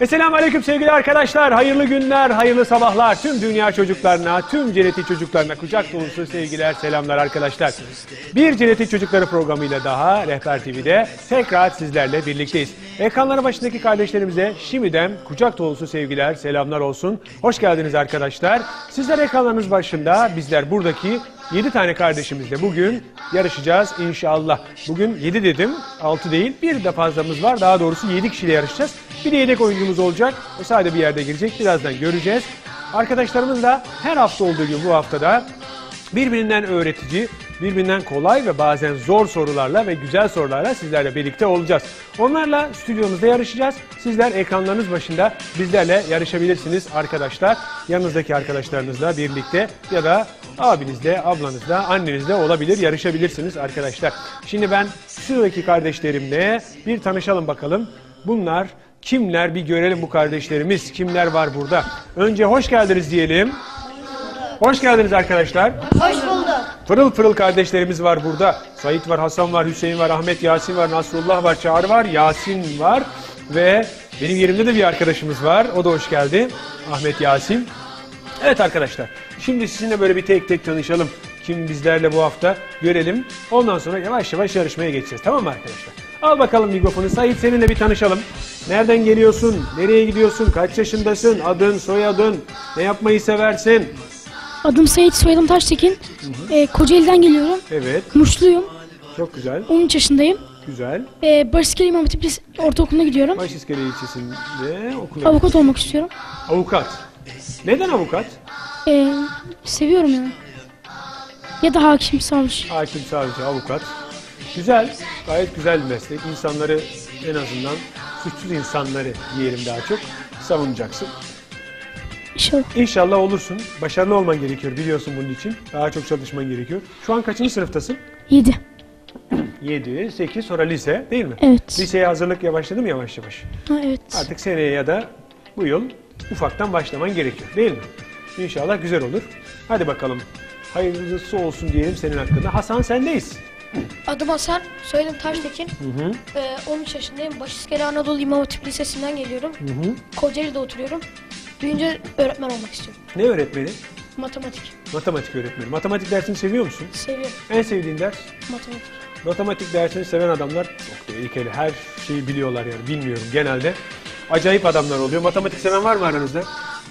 Esselamu Aleyküm sevgili arkadaşlar. Hayırlı günler, hayırlı sabahlar. Tüm dünya çocuklarına, tüm Cennetin çocuklarına kucak dolusu sevgiler, selamlar arkadaşlar. Bir Cennetin Çocukları programıyla daha Rehber TV'de tekrar sizlerle birlikteyiz. Ekranları başındaki kardeşlerimize şimdiden kucak dolusu sevgiler, selamlar olsun. Hoş geldiniz arkadaşlar. Sizler ekranlarınız başında, bizler buradaki 7 tane kardeşimizle bugün yarışacağız inşallah. Bugün 7 dedim, 6 değil. Bir de fazlamız var. Daha doğrusu 7 kişiyle yarışacağız. Bir de yedek oyuncumuz olacak. O sadece bir yerde girecek. Birazdan göreceğiz. Arkadaşlarımız da her hafta olduğu gibi bu haftada birbirinden öğretici, birbirinden kolay ve bazen zor sorularla ve güzel sorularla sizlerle birlikte olacağız. Onlarla stüdyomuzda yarışacağız. Sizler ekranlarınız başında bizlerle yarışabilirsiniz arkadaşlar. Yanınızdaki arkadaşlarınızla birlikte ya da abinizle, ablanızla, annenizle olabilir, yarışabilirsiniz arkadaşlar. Şimdi ben şuradaki kardeşlerimle bir tanışalım bakalım. Bunlar kimler, bir görelim bu kardeşlerimiz. Kimler var burada? Önce hoş geldiniz diyelim. Hoş geldiniz arkadaşlar. Hoş bulduk. Pırıl pırıl kardeşlerimiz var burada. Sait var, Hasan var, Hüseyin var, Ahmet, Yasin var, Nasrullah var, Çağrı var, Yasin var ve benim yerimde de bir arkadaşımız var. O da hoş geldi. Ahmet, Yasin. Evet arkadaşlar. Şimdi sizinle böyle bir tek tek tanışalım. Kim bizlerle bu hafta görelim. Ondan sonra yavaş yavaş yarışmaya geçeceğiz. Tamam mı arkadaşlar? Al bakalım mikrofonu. Sait, seninle bir tanışalım. Nereden geliyorsun? Nereye gidiyorsun? Kaç yaşındasın? Adın, soyadın? Ne yapmayı seversin? Adım Sait, soyadım Taştekin. Kocaeli'den geliyorum. Evet. Muşluyum. Çok güzel. 13 yaşındayım. Güzel. Barışkere İmam Hatip Ortaokulu'na gidiyorum. Başiskele ilçesinde okula. Avukat olmak istiyorum. Avukat. Neden avukat? Seviyorum yani. Ya da hakim, savcı. Hakim, savcı, avukat. Güzel. Gayet güzel bir meslek. İnsanları, en azından suçsuz insanları diyelim daha çok, savunacaksın. İnşallah. İnşallah olursun. Başarılı olman gerekiyor, biliyorsun bunun için. Daha çok çalışman gerekiyor. Şu an kaçıncı sınıftasın? 7. 7, 8, sonra lise değil mi? Evet. Liseye hazırlık başladı mı yavaş yavaş? Ha, evet. Artık seneye ya da bu yıl ufaktan başlaman gerekiyor değil mi? İnşallah güzel olur. Hadi bakalım. Hayırlısı olsun diyelim senin hakkında. Hasan, sendeyiz. Adım Hasan, soyadım Taştekin. 13 yaşındayım. Başiskele Anadolu İmam Hatip Lisesi'nden geliyorum. Kocaeli'de oturuyorum. Büyüyünce öğretmen olmak istiyorum. Ne öğretmeni? Matematik. Matematik öğretmeni. Matematik dersini seviyor musun? Seviyorum. En sevdiğin ders? Matematik. Matematik dersini seven adamlar çok tehlikeli. Her şeyi biliyorlar yani. Bilmiyorum genelde. Acayip adamlar oluyor. Matematik seven var mı aranızda?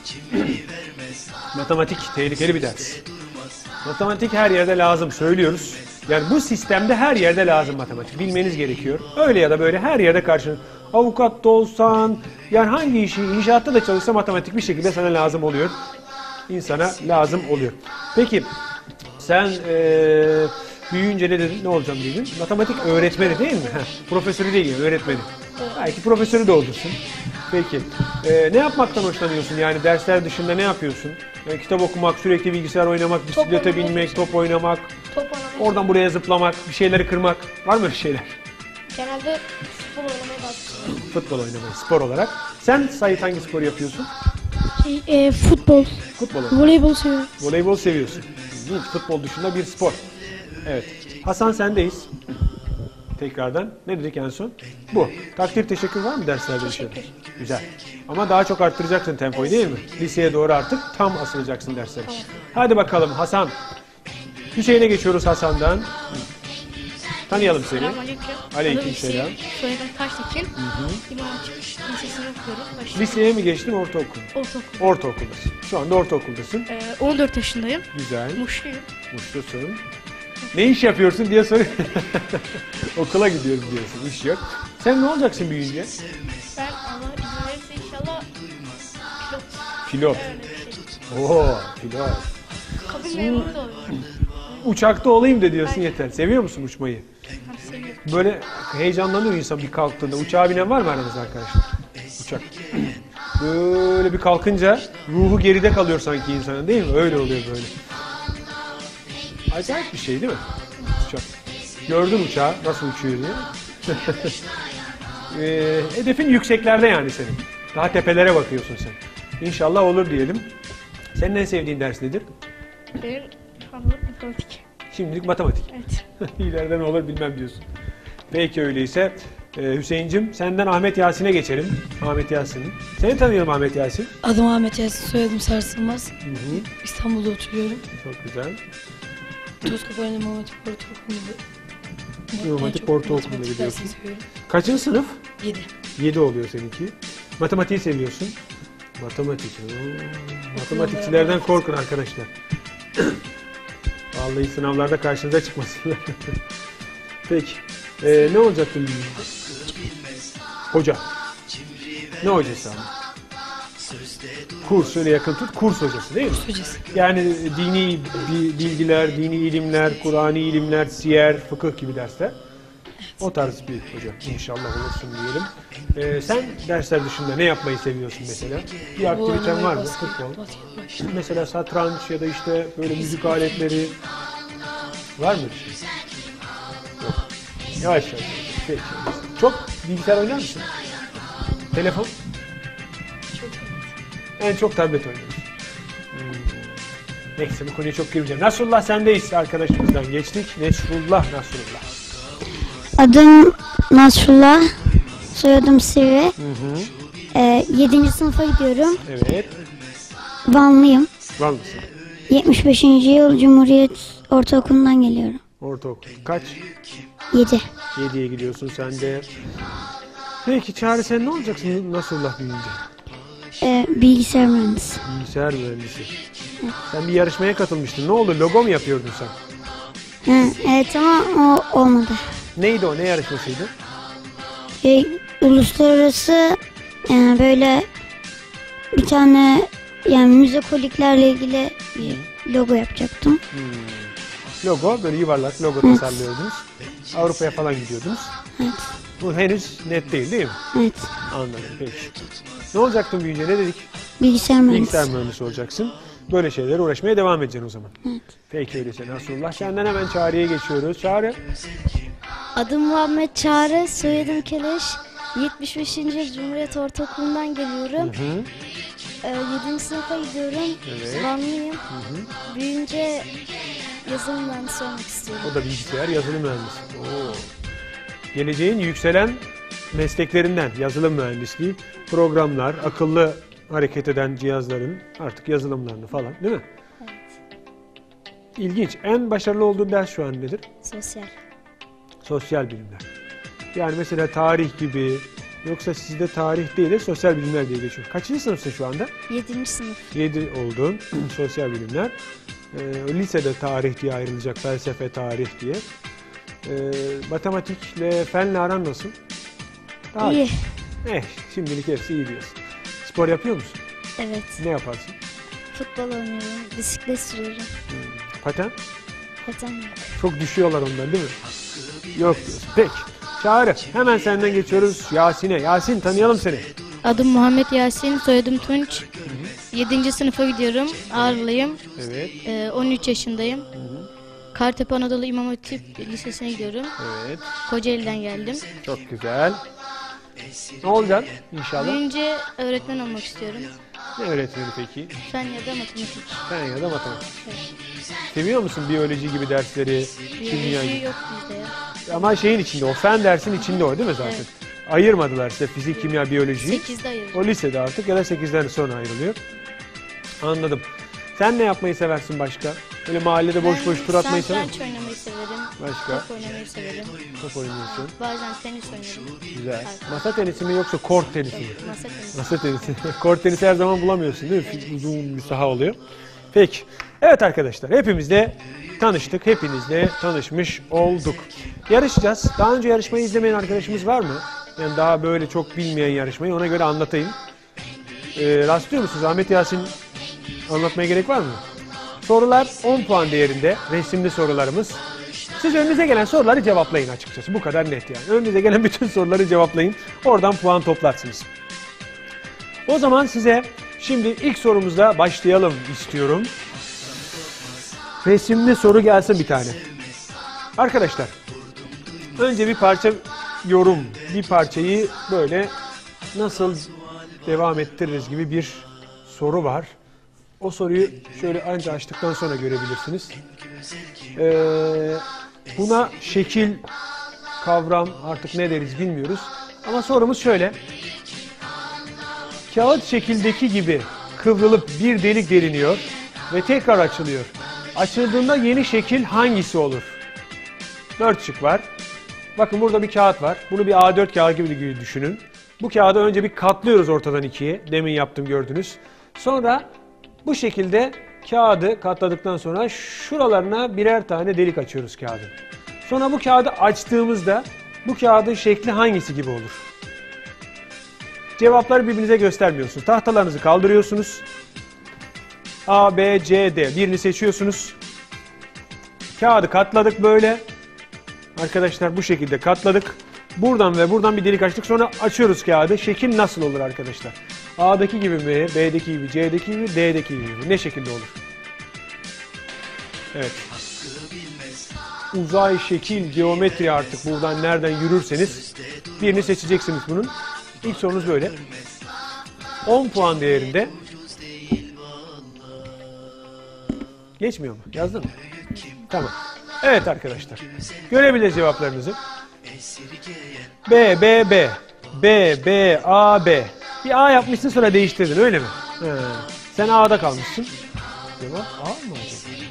Matematik tehlikeli bir ders. Matematik her yerde lazım, söylüyoruz. Yani bu sistemde her yerde lazım matematik. Bilmeniz gerekiyor. Öyle ya da böyle her yerde karşın. Avukat da olsan, yani hangi işi, inşaatta da çalışsa matematik bir şekilde sana lazım oluyor. İnsana lazım oluyor. Peki sen büyüyünce ne dedin? Ne olacağım dedin? Matematik öğretmeni değil mi? Profesörü değil yani, öğretmeni. Belki profesörü de olursun. Peki. Ne yapmaktan hoşlanıyorsun? Yani dersler dışında ne yapıyorsun? Yani kitap okumak, sürekli bilgisayar oynamak, bisiklete binmek, top oynamak, Top oynamayı. oradan buraya zıplamak, bir şeyleri kırmak. Var mı öyle şeyler? Genelde futbol oynamayı daha çok seviyorum. Futbol oynamayı, spor olarak. Sen Sait hangi spor yapıyorsun? Futbol, Futbol oynamayı. voleybol seviyorum. Voleybol seviyorsun. İlginç, futbol dışında bir spor. Evet. Hasan, sendeyiz. Tekrardan. Ne dedik en son? Bu. Takdir, teşekkür var mı derslerde? Teşekkür. Güzel. Ama daha çok arttıracaksın tempoyu değil mi? Liseye doğru artık tam asılacaksın derslere. Tamam. Hadi bakalım Hasan. Hüseyin'e geçiyoruz Hasan'dan. Tanıyalım seni. Selamünaleyküm. Aleykümselam. Soyadım Taştekin. İmam Hatip Lisesi'ni okuyorum. Liseye mi geçtin, ortaokul? Ortaokul. Ortaokuldasın. Şu anda ortaokuldasın. 14 yaşındayım. Güzel. Muşluyum. Mutlusun. Ne iş yapıyorsun diye soruyor. Okula gidiyorum diyorsun, iş yok. Sen ne olacaksın büyüyünce? Ben Allah izin verirse inşallah pilot. Pilot. Öyle bir şey. Oo, pilot. Kabin memuru da oluyorum. Uçakta olayım da diyorsun yeter. Seviyor musun uçmayı? Ben seviyorum. Böyle heyecanlanıyor insan bir kalktığında. Uçağa binen var mı aranızda arkadaşlar? Uçak. Böyle bir kalkınca ruhu geride kalıyor sanki insanın, değil mi? Öyle oluyor böyle. Acayip bir şey değil mi? Uçak. Gördün uçağı nasıl uçuyor diye. Hedefin yükseklerde yani senin. Daha tepelere bakıyorsun sen. İnşallah olur diyelim. Senin en sevdiğin ders nedir? Benim anladım matematik. Şimdilik matematik. Evet. İleride ne olur bilmem diyorsun. Peki öyleyse Hüseyin'cim senden Ahmet Yasin'e geçelim. Ahmet Yasin'i. Seni tanıyalım Ahmet Yasin. Adım Ahmet Yasin, soyadım Sarsılmaz. İstanbul'da oturuyorum. Çok güzel. Tozkapı İmam Hatip Ortaokulu'nda. İmam Hatip Ortaokulu'nda gidiyorsun. Seviyorum. Kaçıncı sınıf? 7. 7 oluyor seninki. Matematiği seviyorsun. Matematik. Matematikçilerden korkun arkadaşlar. Vallahi sınavlarda karşınıza çıkmasınlar. Peki. Ne olacaktın büyüyünce? Hoca. Ne hocası ama? Kurs, öyle yakın tut. Kurs hocası değil mi? Hocası. Yani dini bilgiler, dini ilimler, Kur'ani ilimler, siyer, fıkıh gibi dersler. O tarz bir hoca. İnşallah olursun diyelim. Sen dersler dışında ne yapmayı seviyorsun mesela? Bir aktiviten var mı? Futbol. Mesela satranç ya da işte böyle müzik aletleri var mı? Yok. Yavaş yavaş. Peki. Çok bilgisayar oynar mısın? Telefon? En çok tablet oynuyoruz. Neyse bu konuya çok girmeyeceğim. Nasrullah sendeyiz, arkadaşımızdan geçtik. Nasrullah. Adım Nasrullah, soyadım Sivri. 7. sınıfa gidiyorum. Evet. Vanlıyım. Var mısın? 75. yıl Cumhuriyet Ortaokulu'ndan geliyorum. Ortaokul. Kaç? 7. 7'ye gidiyorsun sen de. Peki Çağrı sen ne olacaksın Nasrullah büyüyünce? Bilgisayar mühendisi. Bilgisayar mühendisi. Sen bir yarışmaya katılmıştın. Ne oldu? Logo mu yapıyordun sen? Evet ama o olmadı. Neydi o? Ne yarışmasıydı? Uluslararası böyle bir tane yani müzekoliklerle ilgili bir logo yapacaktım. Logo, böyle yuvarlak logo tasarlıyordunuz. Avrupa'ya falan gidiyordunuz. Evet. Bu henüz net değil mi? Evet. Anladım, peki. Ne olacaktın büyüyünce, ne dedik? Bilgisayar mühendisi. Bilgisayar mühendisi olacaksın. Böyle şeylere uğraşmaya devam edeceksin o zaman. Evet. Peki öyleyse Nasrullah. Senden hemen Çağrı'ya geçiyoruz. Çağrı. Adım Muhammed Çağrı, soyadım Keleş. 75. yıl Cumhuriyet Ortaokulu'ndan geliyorum. 7. sınıfa gidiyorum. Evet. Vanlıyım. Büyüyünce yazılım mühendisi olmak istiyorum. O da bilgisayar, yazılım mühendisi. Oo. Geleceğin yükselen mesleklerinden yazılım mühendisliği, programlar, akıllı hareket eden cihazların artık yazılımlarını falan, değil mi? Evet. İlginç. En başarılı olduğun ders şu an nedir? Sosyal. Sosyal bilimler. Yani mesela tarih gibi, yoksa sizde tarih değil de sosyal bilimler diye geçiyor. Kaçıncı sınıfsın şu anda? 7. sınıf. 7 oldun. Sosyal bilimler. Lisede tarih diye ayrılacak, felsefe, tarih diye. Matematikle, fenle aran nasıl? Daha İyi. Şimdilik hepsi iyi diyorsun. Spor yapıyor musun? Evet. Ne yaparsın? Futbol oynuyorum. Bisiklet sürüyorum. Paten? Paten yok. Çok düşüyorlar ondan değil mi? Yok diyorsun. Peki. Çağrı. Hemen senden geçiyoruz Yasin'e. Yasin, tanıyalım seni. Adım Muhammed Yasin, soyadım Tunç. 7. sınıfa gidiyorum. Ağrılıyım. Evet. 13 yaşındayım. Kartepe Anadolu İmam Hatip Lisesi'ne gidiyorum. Evet. Kocaeli'den geldim. Çok güzel. Ne olacaksın inşallah? Büyüyünce öğretmen olmak istiyorum. Ne öğretmeni peki? Fen ya da matematik. Fen ya da matematik. Seviyor musun biyoloji gibi dersleri, kimya Biyoloji gibi? yok bizde ya. Ama şeyin içinde, o fen dersin içinde o değil mi zaten? Evet. Ayırmadılar size fizik, kimya, biyolojiyi. 8'de ayırdım. O lisede artık ya da 8'den sonra ayrılıyor. Anladım. Sen ne yapmayı seversin başka? Böyle mahallede boş boş tur atmayı sever misin? Satranç oynamayı severim. Başka? Top oynamayı severim. Top oynuyorsun. Bazen tenis oynarım. Güzel. Arkadaşlar. Masa tenisi mi yoksa kort tenisi mi? Masa tenisi. Masa tenisi. Kort tenisi her zaman bulamıyorsun değil mi? Uzun bir saha oluyor. Peki. Evet arkadaşlar, hepimizle tanıştık. Hepinizle tanışmış olduk. Yarışacağız. Daha önce yarışmayı izlemeyen arkadaşımız var mı? Yani daha böyle çok bilmeyen yarışmayı, ona göre anlatayım. Rastlıyor musunuz? Ahmet Yasin anlatmaya gerek var mı? Sorular 10 puan değerinde. Resimli sorularımız. Siz önünüze gelen soruları cevaplayın açıkçası. Bu kadar net yani. Önünüze gelen bütün soruları cevaplayın. Oradan puan toplarsınız. O zaman size şimdi ilk sorumuzla başlayalım istiyorum. Resimli soru gelsin bir tane. Arkadaşlar, önce bir parça yorum, bir parçayı böyle nasıl devam ettiririz gibi bir soru var. O soruyu şöyle anca açtıktan sonra görebilirsiniz. Buna şekil kavram, artık ne deriz bilmiyoruz. Ama sorumuz şöyle. Kağıt şekildeki gibi kıvrılıp bir delik deliniyor ve tekrar açılıyor. Açıldığında yeni şekil hangisi olur? 4 şık var. Bakın burada bir kağıt var. Bunu bir A4 kağıdı gibi düşünün. Bu kağıdı önce bir katlıyoruz ortadan ikiye. Demin yaptım, gördünüz. Sonra bu şekilde kağıdı katladıktan sonra şuralarına birer tane delik açıyoruz kağıdın. Sonra bu kağıdı açtığımızda bu kağıdın şekli hangisi gibi olur? Cevapları birbirinize göstermiyorsunuz. Tahtalarınızı kaldırıyorsunuz. A, B, C, D. Birini seçiyorsunuz. Kağıdı katladık böyle. Arkadaşlar bu şekilde katladık. Buradan ve buradan bir delik açtık. Sonra açıyoruz kağıdı. Şekil nasıl olur arkadaşlar? A'daki gibi mi? B'deki gibi, C'deki gibi, D'deki gibi. Ne şekilde olur? Evet. Uzay, şekil, geometri, artık buradan nereden yürürseniz birini seçeceksiniz bunun. İlk sorunuz böyle. 10 puan değerinde. Geçmiyor mu? Yazdın mı? Tamam. Evet arkadaşlar. Görebiliriz cevaplarınızı. B, B, B. B, B, A, B. Bir A yapmışsın, sonra değiştirdin, öyle mi? He. Sen A'da kalmışsın. Cevap A mı acaba?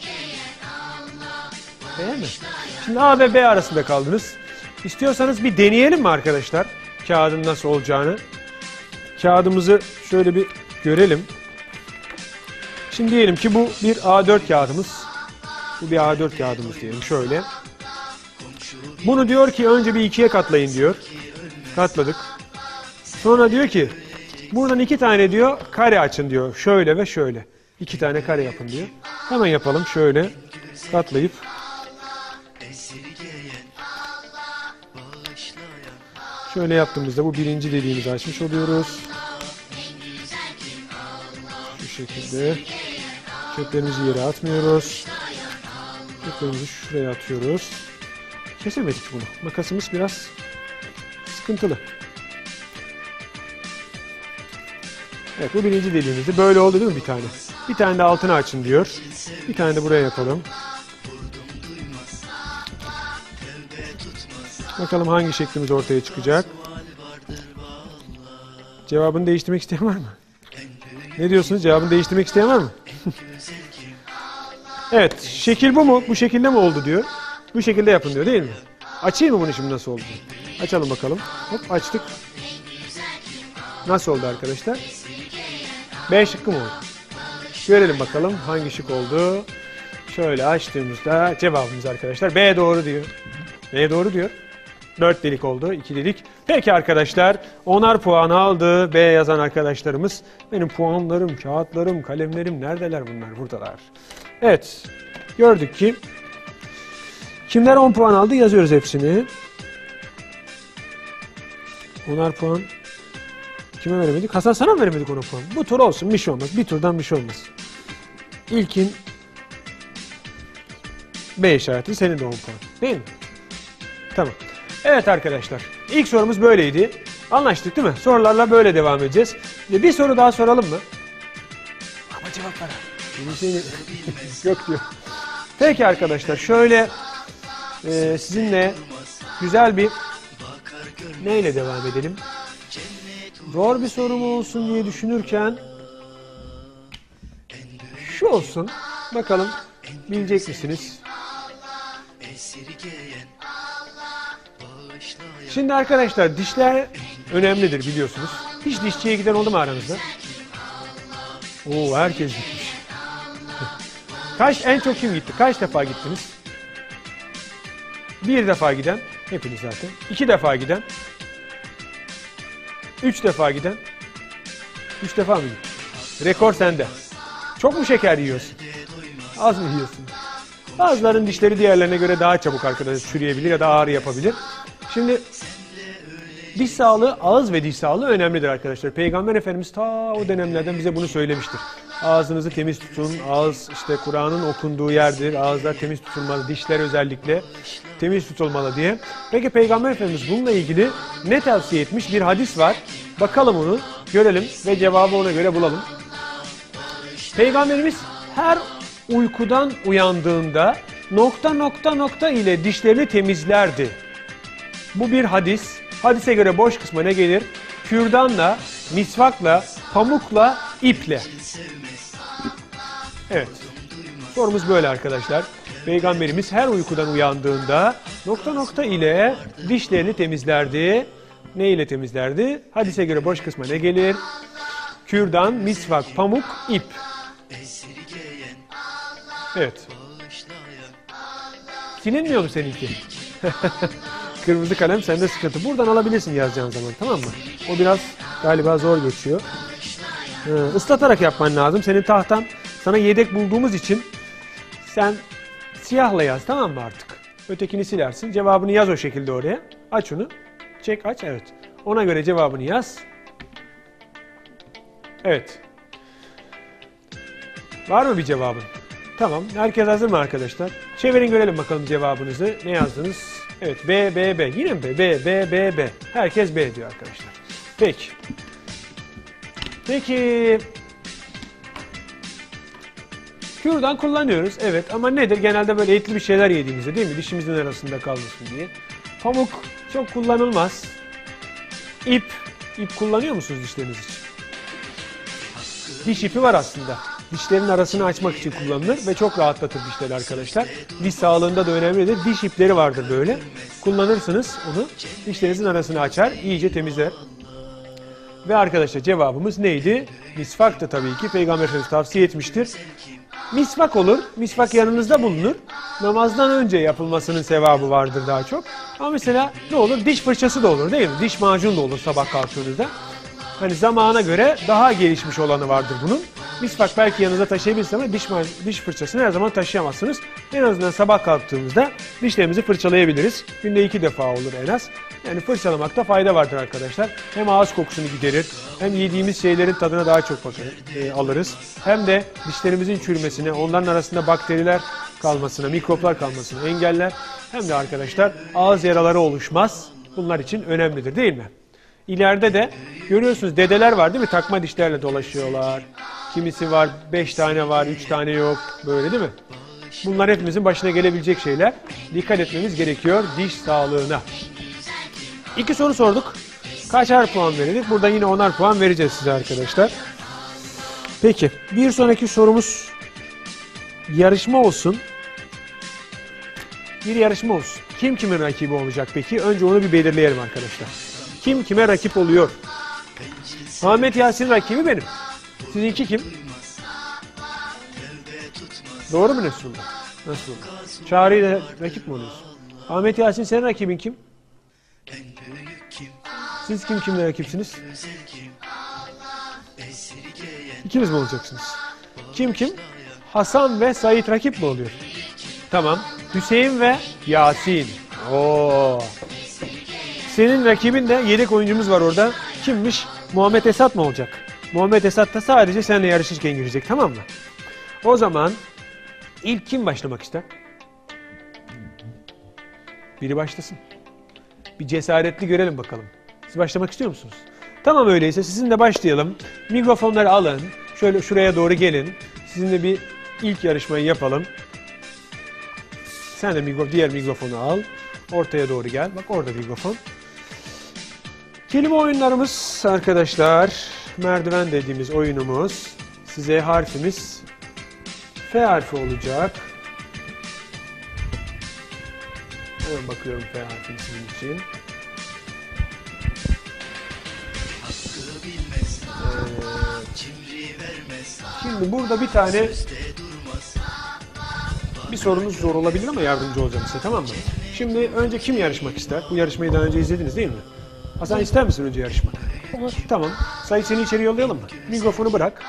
B mi? Şimdi A ve B arasında kaldınız. İstiyorsanız bir deneyelim mi arkadaşlar? Kağıdın nasıl olacağını. Kağıdımızı şöyle bir görelim. Şimdi diyelim ki bu bir A4 kağıdımız. Bu bir A4 kağıdımız diyelim şöyle. Bunu diyor ki önce bir ikiye katlayın diyor. Katladık. Sonra diyor ki buradan 2 tane diyor kare açın diyor. Şöyle ve şöyle. 2 tane kare yapın diyor. Hemen yapalım şöyle katlayıp. Şöyle yaptığımızda bu birinci deliğimizi açmış oluyoruz. Şu şekilde. Çöplerimizi yere atmıyoruz. Çöplerimizi şuraya atıyoruz. Kesemedik bunu. Makasımız biraz sıkıntılı. Evet, bu birinci deliğimizde böyle oldu değil mi bir tane? Bir tane de altına açın diyor. Bir tane de buraya yapalım. Bakalım hangi şeklimiz ortaya çıkacak. Cevabını değiştirmek isteyen var mı? Ne diyorsunuz? Cevabını değiştirmek isteyen var mı? Evet, şekil bu mu? Bu şekilde mi oldu diyor. Bu şekilde yapın diyor değil mi? Açayım mı bunu şimdi nasıl oldu? Açalım bakalım. Hop, açtık. Nasıl oldu arkadaşlar? B şıkkı mı oldu? Görelim bakalım hangi şık oldu. Şöyle açtığımızda cevabımız arkadaşlar B doğru diyor. B doğru diyor. 4 delik oldu, 2 delik. Peki arkadaşlar, 10'ar puan aldı B yazan arkadaşlarımız. Benim puanlarım, kağıtlarım, kalemlerim neredeler bunlar? Buradalar. Evet, gördük ki kimler 10 puan aldı, yazıyoruz hepsini. 10'ar puan kime veremedik? Hasan, sana mı veremedik 10 puan? Bu tur olsun, bir şey olmaz. Bir turdan bir şey olmaz. İlkin B işareti, senin de 10 puan. Değil mi? Tamam. Evet arkadaşlar, ilk sorumuz böyleydi. Anlaştık değil mi? Sorularla böyle devam edeceğiz. Bir soru daha soralım mı? Ama cevaplara. Yok diyor. Peki arkadaşlar, şöyle sizinle güzel bir neyle devam edelim? Zor bir soru mu olsun diye düşünürken şu olsun. Bakalım bilecek misiniz? Şimdi arkadaşlar, dişler önemlidir biliyorsunuz. Hiç dişçiye giden oldu mu aranızda? Oo, herkes gitmiş. En çok kim gitti? Kaç defa gittiniz? 1 defa giden, hepiniz zaten. 2 defa giden. 3 defa giden. 3 defa mı gitti? Rekor sende. Çok mu şeker yiyorsun? Az mı yiyorsun? Bazıların dişleri diğerlerine göre daha çabuk arkadaşlar çürüyebilir ya da ağrı yapabilir. Şimdi diş sağlığı, ağız ve diş sağlığı önemlidir arkadaşlar. Peygamber Efendimiz ta o dönemlerden bize bunu söylemiştir. Ağzınızı temiz tutun. Ağız işte Kur'an'ın okunduğu yerdir. Ağızlar temiz tutulmalı. Dişler özellikle temiz tutulmalı diye. Peki Peygamber Efendimiz bununla ilgili ne tavsiye etmiş? Bir hadis var. Bakalım onu, görelim ve cevabı ona göre bulalım. Peygamberimiz her uykudan uyandığında nokta nokta nokta ile dişlerini temizlerdi. Bu bir hadis. Hadise göre boş kısma ne gelir? Kürdanla, misvakla, pamukla, iple. Evet. Sorumuz böyle arkadaşlar. Peygamberimiz her uykudan uyandığında nokta nokta ile dişlerini temizlerdi. Ne ile temizlerdi? Hadise göre boş kısma ne gelir? Kürdan, misvak, pamuk, ip. Evet. Silinmiyor mu seninki? Kırmızı kalem sende sıkıntı. Buradan alabilirsin yazacağın zaman, tamam mı? O biraz galiba zor geçiyor. Islatarak yapman lazım. Senin tahtan sana yedek bulduğumuz için sen siyahla yaz, tamam mı artık? Ötekini silersin. Cevabını yaz o şekilde oraya. Aç onu. Çek aç, evet. Ona göre cevabını yaz. Evet. Var mı bir cevabın? Tamam. Herkes hazır mı arkadaşlar? Çevirin görelim bakalım cevabınızı. Ne yazdınız? Evet. B, B, B. Yine mi B? B, B, B, B. Herkes B diyor arkadaşlar. Peki. Peki. Kürdan kullanıyoruz. Evet ama nedir? Genelde böyle etli bir şeyler yediğimizde değil mi? Dişimizin arasında kalmasın diye. Pamuk çok kullanılmaz. İp. İp kullanıyor musunuz dişleriniz için? Diş ipi var aslında. Dişlerin arasını açmak için kullanılır ve çok rahatlatır dişleri arkadaşlar. Diş sağlığında da önemlidir. Diş ipleri vardır böyle. Kullanırsınız onu. Dişlerinizin arasını açar, iyice temizler. Ve arkadaşlar cevabımız neydi? Misvak da tabii ki Peygamber Efendimiz tavsiye etmiştir. Misvak olur. Misvak yanınızda bulunur. Namazdan önce yapılmasının sevabı vardır daha çok. Ama mesela ne olur? Diş fırçası da olur değil mi? Diş macunu da olur sabah kalktığınızda. Hani zamana göre daha gelişmiş olanı vardır bunun. Misvak belki yanınıza taşıyabilirsiniz ama diş fırçasını her zaman taşıyamazsınız. En azından sabah kalktığımızda dişlerimizi fırçalayabiliriz. Günde 2 defa olur en az. Yani fırçalamakta fayda vardır arkadaşlar. Hem ağız kokusunu giderir, hem yediğimiz şeylerin tadına daha çok alırız. Hem de dişlerimizin çürümesine, onların arasında bakteriler kalmasına, mikroplar kalmasına engeller. Hem de arkadaşlar ağız yaraları oluşmaz. Bunlar için önemlidir değil mi? İleride de görüyorsunuz dedeler var değil mi? Takma dişlerle dolaşıyorlar. Kimisi var 5 tane var, 3 tane yok. Böyle değil mi? Bunlar hepimizin başına gelebilecek şeyler. Dikkat etmemiz gerekiyor diş sağlığına. 2 soru sorduk. Kaçar puan verildik? Burada yine 10'ar puan vereceğiz size arkadaşlar. Peki. Bir sonraki sorumuz yarışma olsun. Bir yarışma olsun. Kim kimin rakibi olacak peki? Önce onu bir belirleyelim arkadaşlar. Kim kime rakip oluyor? Ahmet Yasin rakibi benim. Sizinki kim? Doğru mu Resulullah? Nasıl olur? Çağrı ile rakip mi oluyorsun? Ahmet Yasin senin rakibin kim? Siz kimle rakipsiniz? İkiniz mi olacaksınız? Kim? Hasan ve Sait rakip mi oluyor? Tamam. Hüseyin ve Yasin. Oo. Senin rakibin de yedek oyuncumuz var orada. Kimmiş? Muhammed Esat mı olacak? Muhammed Esat da sadece seninle yarışırken girecek, tamam mı? O zaman ilk kim başlamak ister? Biri başlasın. Bir cesaretli görelim bakalım. Siz başlamak istiyor musunuz? Tamam öyleyse sizinle başlayalım. Mikrofonları alın. Şöyle şuraya doğru gelin. Sizinle bir ilk yarışmayı yapalım. Sen de diğer mikrofonu al. Ortaya doğru gel. Bak orada mikrofon. Kelime oyunlarımız arkadaşlar. Merdiven dediğimiz oyunumuz. Size harfimiz F harfi olacak. Hemen bakıyorum F harfini sizin için. Şimdi burada bir tane bir sorunuz zor olabilir ama yardımcı olacağım size, tamam mı? Şimdi önce kim yarışmak ister? Bu yarışmayı daha önce izlediniz değil mi? Hasan ister misin önce yarışmak? Olur. Tamam. Sait seni içeri yollayalım mı? Mikrofonu bırak.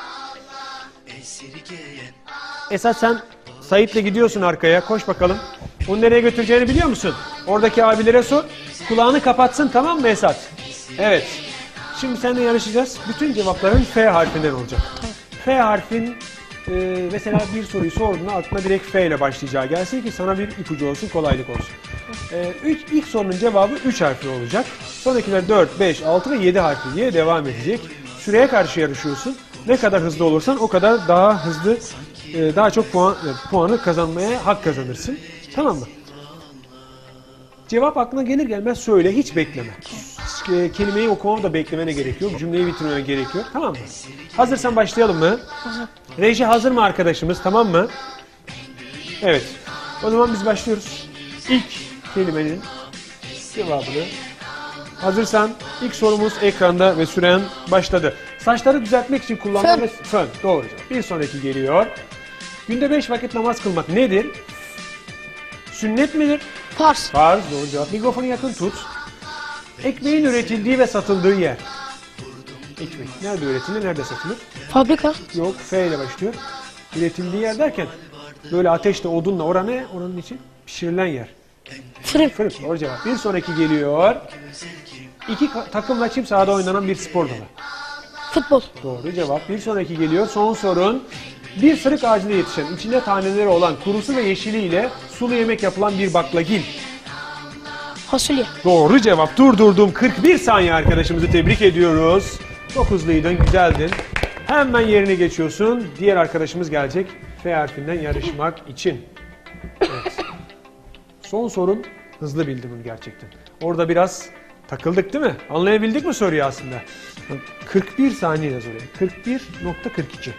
Esat sen Sait'le gidiyorsun arkaya. Koş bakalım. Onu nereye götüreceğini biliyor musun? Oradaki abilere sor. Kulağını kapatsın, tamam mı Esat? Evet. Şimdi seninle yarışacağız. Bütün cevapların F harfinden olacak. F harfin mesela bir soruyu sorduğunda aklına direkt F ile başlayacağı gelsin ki sana bir ipucu olsun, kolaylık olsun. İlk sorunun cevabı 3 harfli olacak. Sonrakiler 4, 5, 6 ve 7 harfli diye devam edecek. Süreye karşı yarışıyorsun. Ne kadar hızlı olursan o kadar daha hızlı, daha çok puanı kazanmaya hak kazanırsın. Tamam mı? Cevap aklına gelir gelmez söyle, hiç bekleme. Kelimeyi okumama da beklemene gerek yok. Cümleyi bitirmene gerek yok. Tamam mı? Hazırsan başlayalım mı? Hazır. Reji hazır mı arkadaşımız? Tamam mı? Evet. O zaman biz başlıyoruz. İlk kelimenin cevabını. Hazırsan ilk sorumuz ekranda ve süren başladı. Saçları düzeltmek için kullanılan Fön. fön. Doğru cevap. Bir sonraki geliyor. Günde 5 vakit namaz kılmak nedir? Sünnet midir? Farz. Farz. Doğru cevap. Mikrofonu yakın tut. Ekmeğin üretildiği ve satıldığı yer. Ekmek. Nerede üretilir, nerede satılır? Fabrika. Yok, F ile başlıyor. Üretildiği yer derken böyle ateşle, odunla oranın için pişirilen yer. Fırın. Fırın. Doğru cevap. Bir sonraki geliyor. İki takımla çift sahada oynanan bir spor dalı. Futbol. Doğru cevap. Bir sonraki geliyor. Son sorun. Bir sırık ağacında yetişen, içinde taneleri olan, kurusu ve yeşiliyle sulu yemek yapılan bir baklagil. Fasulye. Doğru cevap. Durdurdum. 41 saniye arkadaşımızı tebrik ediyoruz. Çok hızlıydın, güzeldin. Hemen yerine geçiyorsun. Diğer arkadaşımız gelecek. F harfinden yarışmak için. Evet. Son sorun. Hızlı bildim bunu gerçekten. Orada biraz takıldık değil mi? Anlayabildik mi soruyu aslında? 41 saniye yaz oraya. 41.42.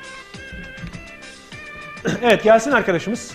Evet, gelsin arkadaşımız.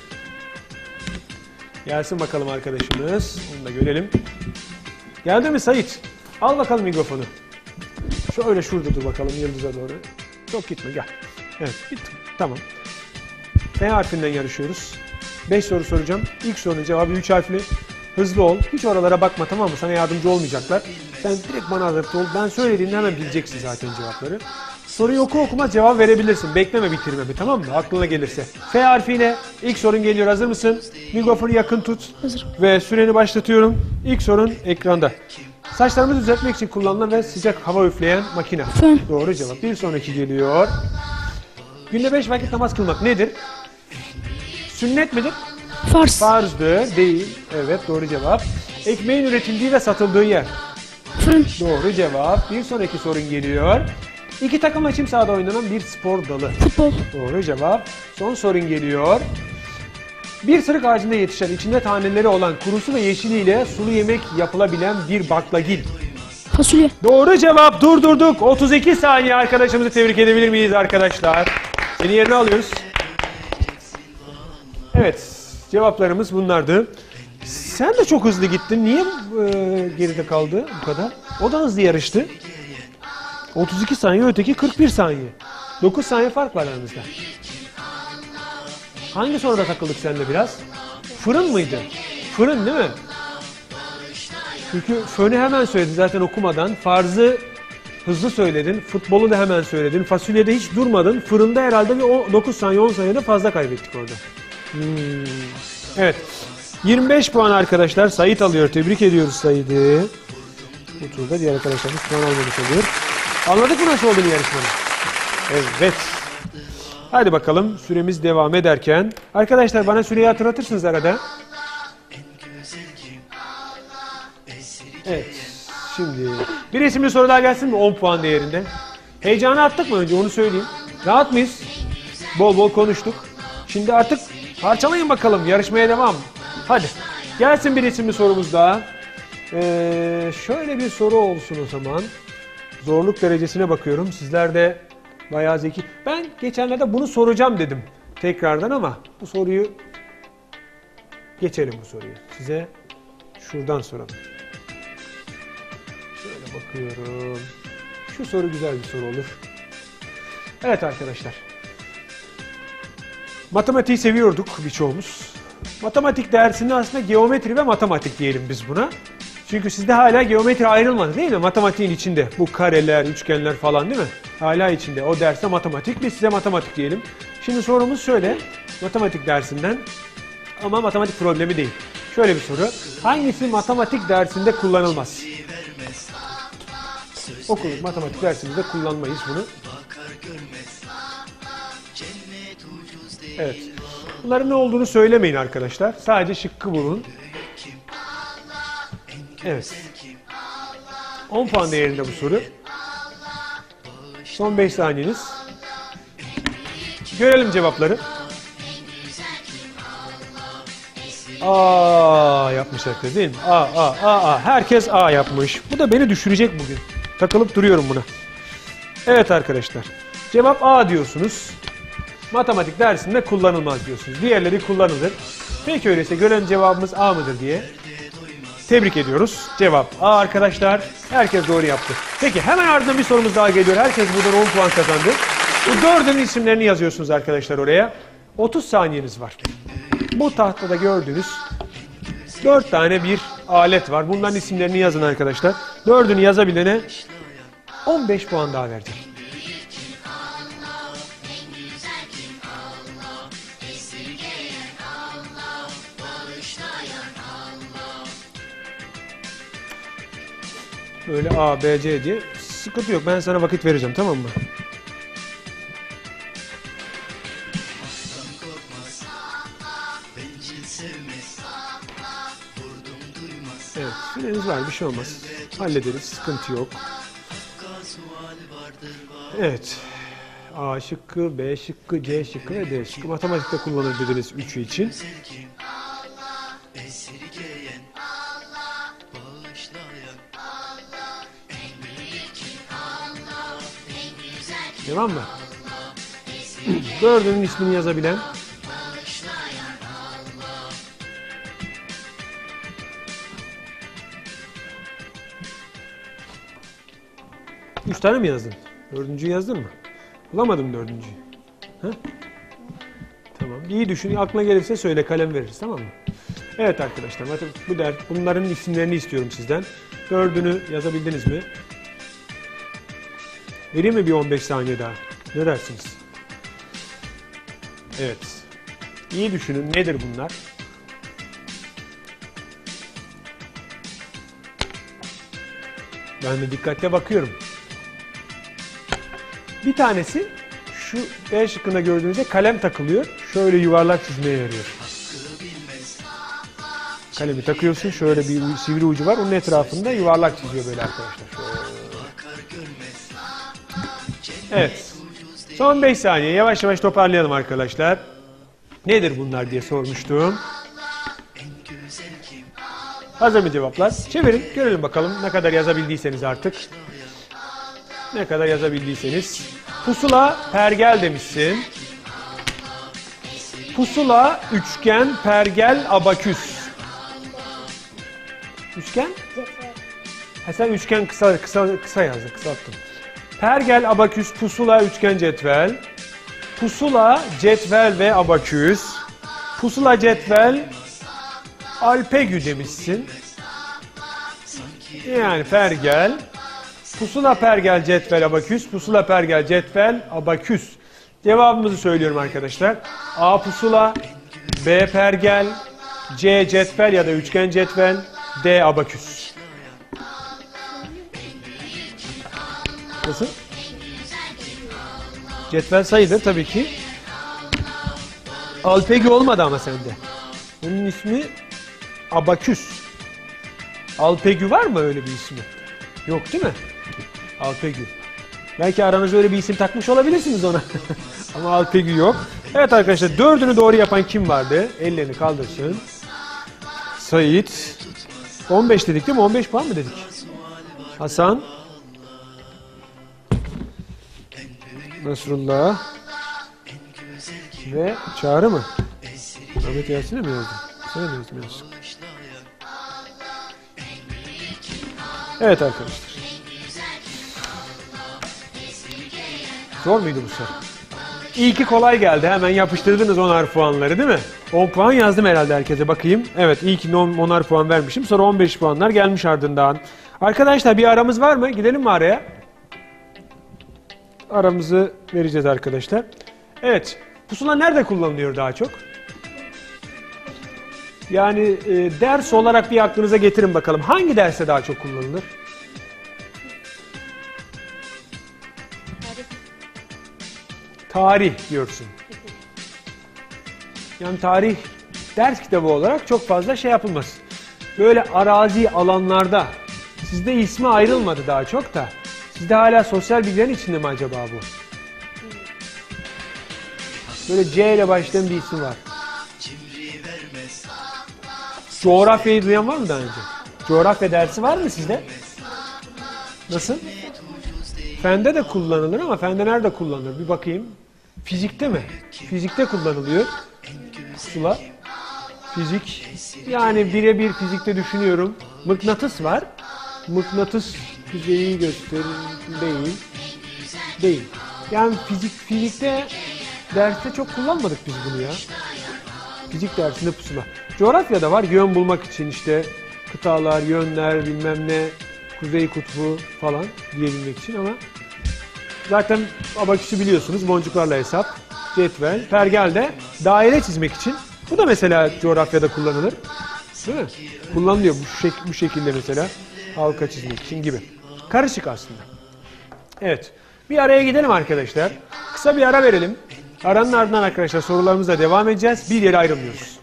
Gelsin bakalım arkadaşımız. Onu da görelim. Geldi mi Sait? Al bakalım mikrofonu. Şöyle şurada dur bakalım yıldıza doğru. Çok gitme, gel. Evet, bitti. Tamam. F harfinden yarışıyoruz. 5 soru soracağım. İlk sorunun cevabı 3 harfli. Hızlı ol. Hiç oralara bakma, tamam mı? Sana yardımcı olmayacaklar. Sen direkt bana adapte ol. Ben söylediğimde hemen bileceksin zaten cevapları. Soruyu oku okumaz cevap verebilirsin. Bekleme bitirmemi, tamam mı? Aklına gelirse. F harfiyle ilk sorun geliyor. Hazır mısın? Mikrofonu yakın tut. Hazır. Ve süreni başlatıyorum. İlk sorun ekranda. Saçlarımızı düzeltmek için kullanılan ve sıcak hava üfleyen makine. Fön. Doğru cevap. Bir sonraki geliyor. Günde 5 vakit namaz kılmak nedir? Sünnet midir? Farz. Farzdır. Değil. Evet, doğru cevap. Ekmeğin üretildiği ve satıldığı yer. Fırın. Doğru cevap. Bir sonraki sorun geliyor. İki takımla çim sahada oynanan bir spor dalı. Futbol. Doğru cevap. Son sorun geliyor. Bir sırık ağacında yetişen, içinde taneleri olan, kurusu ve yeşiliyle sulu yemek yapılabilen bir baklagil. Fasulye. Doğru cevap. Durdurduk. 32 saniye arkadaşımızı tebrik edebilir miyiz arkadaşlar? Seni yerine alıyoruz. Evet. Cevaplarımız bunlardı. Sen de çok hızlı gittin. Niye geride kaldı bu kadar? O da hızlı yarıştı. 32 saniye, öteki 41 saniye. 9 saniye fark var aramızda. Hangi soruda takıldık seninle biraz? Fırın mıydı? Fırın değil mi? Çünkü fönü hemen söyledin zaten okumadan. Farzı hızlı söyledin. Futbolu da hemen söyledin. Fasulyede hiç durmadın. Fırında herhalde bir 9 saniye 10 saniyede fazla kaybettik orada. Evet. 25 puan arkadaşlar. Sait alıyor. Tebrik ediyoruz Sait'i. Bu turda diğer arkadaşlarımız puan almamış oluyor. Anladık mı nasıl olduğunu yarışmanın? Evet. Hadi bakalım süremiz devam ederken. Arkadaşlar bana süreyi hatırlatırsınız arada. Evet. Şimdi bir resimli soru daha gelsin mi 10 puan değerinde? Heyecanı attık mı önce onu söyleyeyim. Rahat mıyız? Bol bol konuştuk. Şimdi artık parçalayın bakalım yarışmaya devam. Hadi gelsin bir resimli sorumuz daha. Şöyle bir soru olsun o zaman. Zorluk derecesine bakıyorum. Sizler de bayağı zeki. Ben geçenlerde bunu soracağım dedim tekrardan ama bu soruyu geçelim bu soruyu. Size şuradan soralım. Şöyle bakıyorum. Şu soru güzel bir soru olur. Evet arkadaşlar. Matematiği seviyorduk birçoğumuz. Matematik dersinde aslında geometri ve matematik diyelim biz buna. Çünkü sizde hala geometri ayrılmadı değil mi? Matematiğin içinde. Bu kareler, üçgenler falan değil mi? Hala içinde. O derste matematik. Biz size matematik diyelim. Şimdi sorumuz şöyle. Matematik dersinden. Ama matematik problemi değil. Şöyle bir soru. Hangisi matematik dersinde kullanılmaz? Okulun matematik dersimizde kullanmayız bunu. Evet. Bunların ne olduğunu söylemeyin arkadaşlar. Sadece şıkkı bulun. Evet. 10 puan değerinde bu soru. Son 5 saniyeniz. Görelim cevapları. A yapmışlar değil mi? A. Herkes A yapmış. Bu da beni düşürecek bugün. Takılıp duruyorum buna. Evet arkadaşlar. Cevap A diyorsunuz. Matematik dersinde kullanılmaz diyorsunuz. Diğerleri kullanılır. Peki öyleyse gören cevabımız A mıdır diye. Tebrik ediyoruz. Cevap A arkadaşlar. Herkes doğru yaptı. Peki hemen ardından bir sorumuz daha geliyor. Herkes buradan 10 puan kazandı. Bu dördünün isimlerini yazıyorsunuz arkadaşlar oraya. 30 saniyeniz var. Bu tahtada gördüğünüz 4 tane bir alet var. Bunların isimlerini yazın arkadaşlar. Dördünü yazabilene 15 puan daha vereceğim. Böyle A, B, C diye. Sıkıntı yok. Ben sana vakit vereceğim, tamam mı? Evet, süreniz var. Bir şey olmaz. Hallederiz. Sıkıntı yok. Evet. A şıkkı, B şıkkı, C şıkkı ve D şıkkı. Matematikte kullanır dediniz 3'ü için. Devam mı? Dördünün ismini yazabilen. Üç tane mi yazdın? Dördüncüyü yazdın mı? Bulamadım dördüncüyü. Ha? Tamam. İyi düşün. Aklına gelirse söyle, kalem veririz, tamam mı? Evet arkadaşlar. Bunların isimlerini istiyorum sizden. Dördünü yazabildiniz mi? Vereyim mi bir 15 saniye daha? Ne dersiniz? Evet. İyi düşünün. Nedir bunlar? Ben de dikkatle bakıyorum. Bir tanesi şu B şıkkında gördüğünüzde kalem takılıyor. Şöyle yuvarlak çizmeye yarıyor. Kalemi takıyorsun. Şöyle bir sivri ucu var. Onun etrafında yuvarlak çiziyor böyle arkadaşlar. Evet. Son 5 saniye. Yavaş yavaş toparlayalım arkadaşlar. Nedir bunlar diye sormuştum. Hazır mı cevaplar? Çevirin. Görelim bakalım ne kadar yazabildiyseniz artık. Ne kadar yazabildiyseniz. Pusula, pergel demişsin. Pusula, üçgen, pergel, abaküs. Üçgen? Ha sen üçgen kısa yazdın, kısalttın. Pergel, abaküs, pusula, üçgen, cetvel. Pusula, cetvel ve abaküs. Pusula, cetvel, alpegü demişsin. Yani pergel. Pusula, pergel, cetvel, abaküs. Pusula, pergel, cetvel, abaküs. Cevabımızı söylüyorum arkadaşlar. A pusula, B pergel, C cetvel ya da üçgen cetvel, D abaküs. Nasıl? Cetvel sayıdır tabii ki. Alpegü olmadı ama sende. Bunun ismi abaküs. Alpegü var mı öyle bir ismi? Yok değil mi? Alpegü. Belki aranızda öyle bir isim takmış olabilirsiniz ona. Ama Alpegü yok. Evet arkadaşlar, dördünü doğru yapan kim vardı? Ellerini kaldırsın. Sait. 15 dedik değil mi? 15 puan mı dedik? Hasan. Nasrullah. Ve Çağrı mı? Ahmet Yasin'e mi yazdın? Sana mı yazdın? Evet arkadaşlar. Zor muydu bu soru? İyi ki kolay geldi. Hemen yapıştırdınız 10'ar puanları değil mi? 10 puan yazdım herhalde herkese. Bakayım. Evet, iyi ki 10'ar puan vermişim. Sonra 15 puanlar gelmiş ardından. Arkadaşlar bir aramız var mı? Gidelim mi araya? Aramızı vereceğiz arkadaşlar. Evet. Pusula nerede kullanılıyor daha çok? Yani ders olarak bir aklınıza getirin bakalım. Hangi derste daha çok kullanılır? Tarih diyorsun. Yani tarih ders kitabı olarak çok fazla şey yapılmaz. Böyle arazi alanlarda sizde ismi ayrılmadı daha çok da. Sizde hala sosyal bilgilerin içinde mi acaba bu? Böyle C ile başlayan bir isim var. Coğrafyayı duyan var mı daha önce? Coğrafya dersi var mı sizde? Nasıl? Fende de kullanılır ama fende nerede kullanılır? Bir bakayım. Fizikte mi? Fizikte kullanılıyor. Pusula. Fizik. Yani birebir fizikte düşünüyorum. Mıknatıs var. Mıknatıs yüzeyi gösterir. Değil. Değil. Yani fizikte derste çok kullanmadık biz bunu ya. Fizik dersinde pusula. Coğrafyada var yön bulmak için işte kıtalar, yönler, bilmem ne, kuzey kutbu falan diyebilmek için ama zaten abaküsü biliyorsunuz boncuklarla hesap, cetvel, pergel de daire çizmek için. Bu da mesela coğrafyada kullanılır. Değil mi? Kullanılıyor bu şekilde mesela halka çizmek için gibi. Karışık aslında. Evet. Bir araya gidelim arkadaşlar. Kısa bir ara verelim. Aranın ardından arkadaşlar sorularımıza devam edeceğiz. Bir yere ayrılmıyoruz.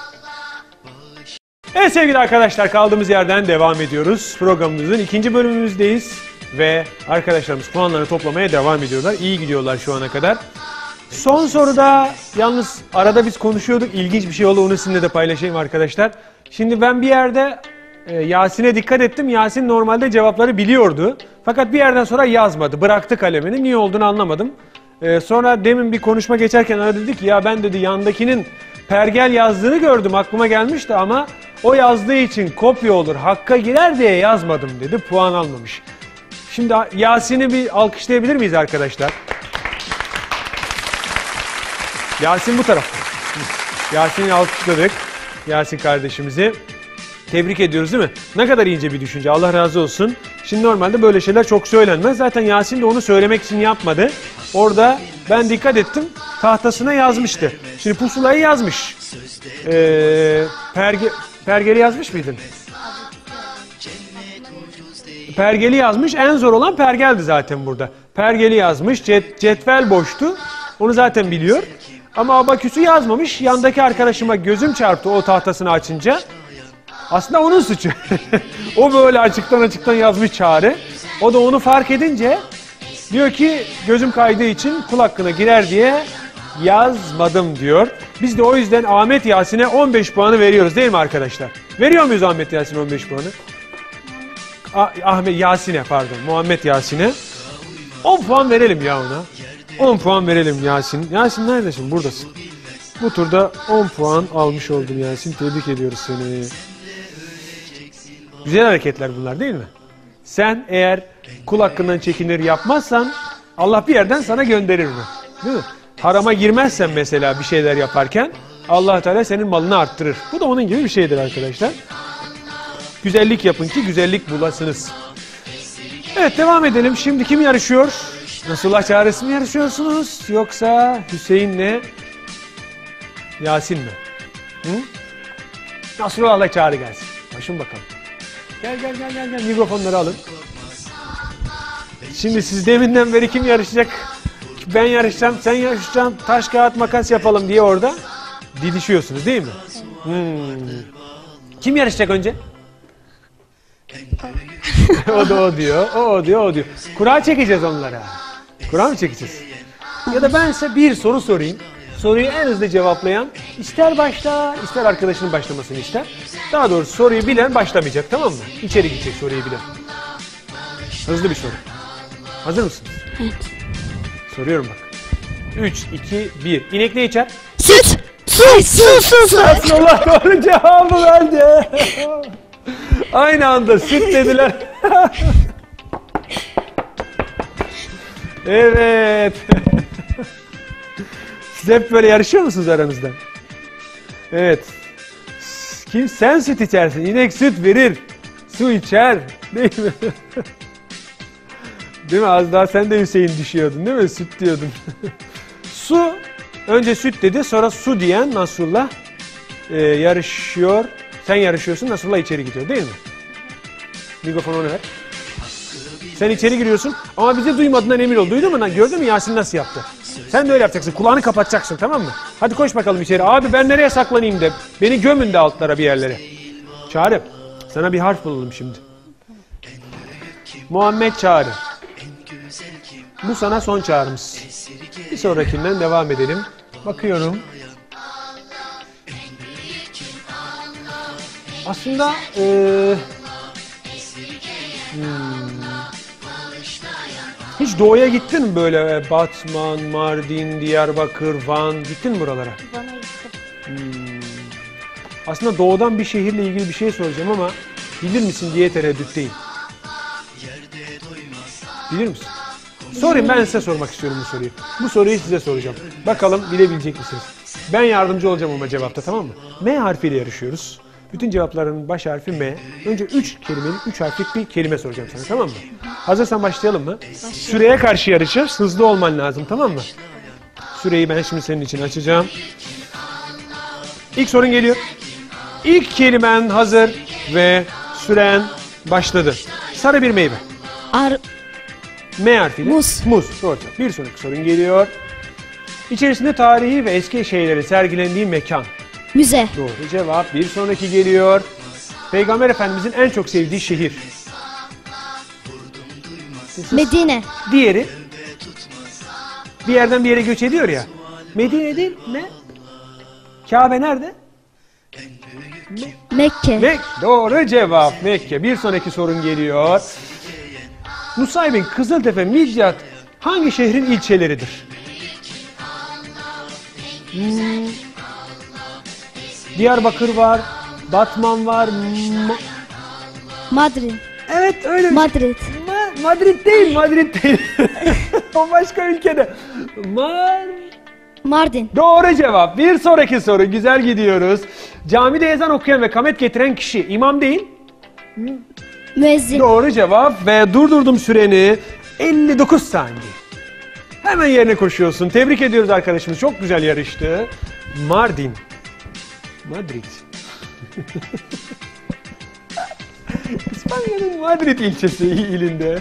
Evet sevgili arkadaşlar kaldığımız yerden devam ediyoruz. Programımızın 2. bölümümüzdeyiz. Ve arkadaşlarımız puanlarını toplamaya devam ediyorlar. İyi gidiyorlar şu ana kadar. Son soruda yalnız arada biz konuşuyorduk. İlginç bir şey oldu. Onu sizinle de paylaşayım arkadaşlar. Şimdi ben bir yerde Yasin'e dikkat ettim. Yasin normalde cevapları biliyordu. Fakat bir yerden sonra yazmadı. Bıraktı kalemini. Niye olduğunu anlamadım. Sonra demin bir konuşma geçerken ara dedi ki ya ben dedi yandakinin pergel yazdığını gördüm. Aklıma gelmişti ama o yazdığı için kopya olur. Hakka girer diye yazmadım dedi. Puan almamış. Şimdi Yasin'i bir alkışlayabilir miyiz arkadaşlar? Yasin bu tarafta. Yasin'i alkışladık. Yasin kardeşimizi. Tebrik ediyoruz değil mi? Ne kadar ince bir düşünce. Allah razı olsun. Şimdi normalde böyle şeyler çok söylenmez. Zaten Yasin de onu söylemek için yapmadı. Orada ben dikkat ettim. Tahtasına yazmıştı. Şimdi pusulayı yazmış. Pergeli yazmış mıydın? Pergeli yazmış. En zor olan pergeldi zaten burada. Pergeli yazmış. Cetvel boştu. Onu zaten biliyor. Ama abaküsü yazmamış. Yandaki arkadaşıma gözüm çarptı o tahtasını açınca. Aslında onun suçu. O böyle açıktan yazmış Çağrı. O da onu fark edince diyor ki gözüm kaydığı için kul hakkına girer diye yazmadım diyor. Biz de o yüzden Ahmet Yasin'e 15 puanı veriyoruz değil mi arkadaşlar? Veriyor muyuz Ahmet Yasin'e 15 puanı? Ahmet Yasin'e pardon. Muhammed Yasin'e 10 puan verelim ya ona. 10 puan verelim Yasin. Yasin neredesin? Buradasın. Bu turda 10 puan almış oldun Yasin. Tebrik ediyoruz seni. Güzel hareketler bunlar değil mi? Sen eğer kul hakkından çekinir yapmazsan Allah bir yerden sana gönderir mi? Değil mi? Harama girmezsen mesela bir şeyler yaparken Allah Teala senin malını arttırır. Bu da onun gibi bir şeydir arkadaşlar. Güzellik yapın ki güzellik bulasınız. Evet devam edelim. Şimdi kim yarışıyor? Nasrullah Çağrı'sı mı yarışıyorsunuz? Yoksa Hüseyin'le Yasin mi? Hı? Nasrullah'la Çağrı gelsin. Başım bakalım. Gel. Mikrofonları alın. Şimdi siz deminden beri kim yarışacak? Ben yarışacağım, sen yarışacaksın, taş kağıt makas yapalım diye orada didişiyorsunuz değil mi? Kim yarışacak önce? o diyor. Kura çekeceğiz onlara. Kura mı çekeceğiz? Ya da ben size bir soru sorayım. Soruyu en hızlı cevaplayan ister başla, ister arkadaşının başlamasını ister. Daha doğrusu soruyu bilen başlamayacak, tamam mı? İçeri gidecek soruyu bilen. Hızlı bir soru. Hazır mısınız? Evet. Soruyorum bak. 3, 2, 1. İnek ne içer? Süt! Su! Nasrullah doğru cevabı verdi. Aynı anda süt dediler. Evet. Siz hep böyle yarışıyor musunuz aranızda? Evet. Sen süt içersin. İnek süt verir. Su içer. Değil mi? Değil mi? Az daha sen de Hüseyin düşüyordun değil mi? Süt diyordun. Su. Önce süt dedi. Sonra su diyen Nasrullah yarışıyor. Sen yarışıyorsun. Nasrullah içeri gidiyor değil mi? Mikrofonu ona ver. Sen içeri giriyorsun ama bizi duymadığından emin ol. Duydun mu lan? Gördün mü Yasin nasıl yaptı? Sen de öyle yapacaksın. Kulağını kapatacaksın, tamam mı? Hadi koş bakalım içeri. Abi ben nereye saklanayım de. Beni gömün de altlara bir yerlere. Çağrı. Sana bir harf bulalım şimdi. Muhammed Çağrı. Bu sana son çağrımız. Bir sonrakinden devam edelim. Bakıyorum. Aslında hiç doğuya gittin mi böyle Batman, Mardin, Diyarbakır, Van gittin mi buralara? Bana gittim. Aslında doğudan bir şehirle ilgili bir şey soracağım ama bilir misin diye tereddütteyim. Bilir misin? Sorayım, ben size sormak istiyorum bu soruyu. Bu soruyu size soracağım. Bakalım bilebilecek misiniz? Ben yardımcı olacağım ama cevapta, tamam mı? M harfiyle yarışıyoruz. Bütün cevapların baş harfi M. Önce 3 kelimeli, 3 harflik bir kelime soracağım sana, tamam mı? Hazırsan başlayalım mı? Süreye karşı yarışacağız. Hızlı olman lazım, tamam mı? Süreyi ben şimdi senin için açacağım. İlk sorun geliyor. İlk kelimen hazır ve süren başladı. Sarı bir meyve. M harfiyle. Muz. Muz. Doğru. Bir sonraki sorun geliyor. İçerisinde tarihi ve eski şeyleri sergilendiği mekan. Müze. Doğru cevap. Bir sonraki geliyor. Peygamber Efendimizin en çok sevdiği şehir. Medine. Diğeri. Bir yerden bir yere göç ediyor ya. Medine değil mi? Kabe nerede? Mekke. Doğru cevap. Mekke. Bir sonraki sorun geliyor. Nusaybin, Kızıltepe, Midyat hangi şehrin ilçeleridir? Diyarbakır var, Batman var, Madrid. evet öyle bir Madrid. Madrid değil, Madrid değil. O başka ülkede. Mardin. Doğru cevap. Bir sonraki soru. Güzel gidiyoruz. Camide ezan okuyan ve kamet getiren kişi imam değil. Müezzin. Doğru cevap ve durdurdum süreni. 59 saniye. Hemen yerine koşuyorsun. Tebrik ediyoruz arkadaşımız. Çok güzel yarıştı. Mardin. Madrid. İspanya'nın Madrid ilçesi ilinde.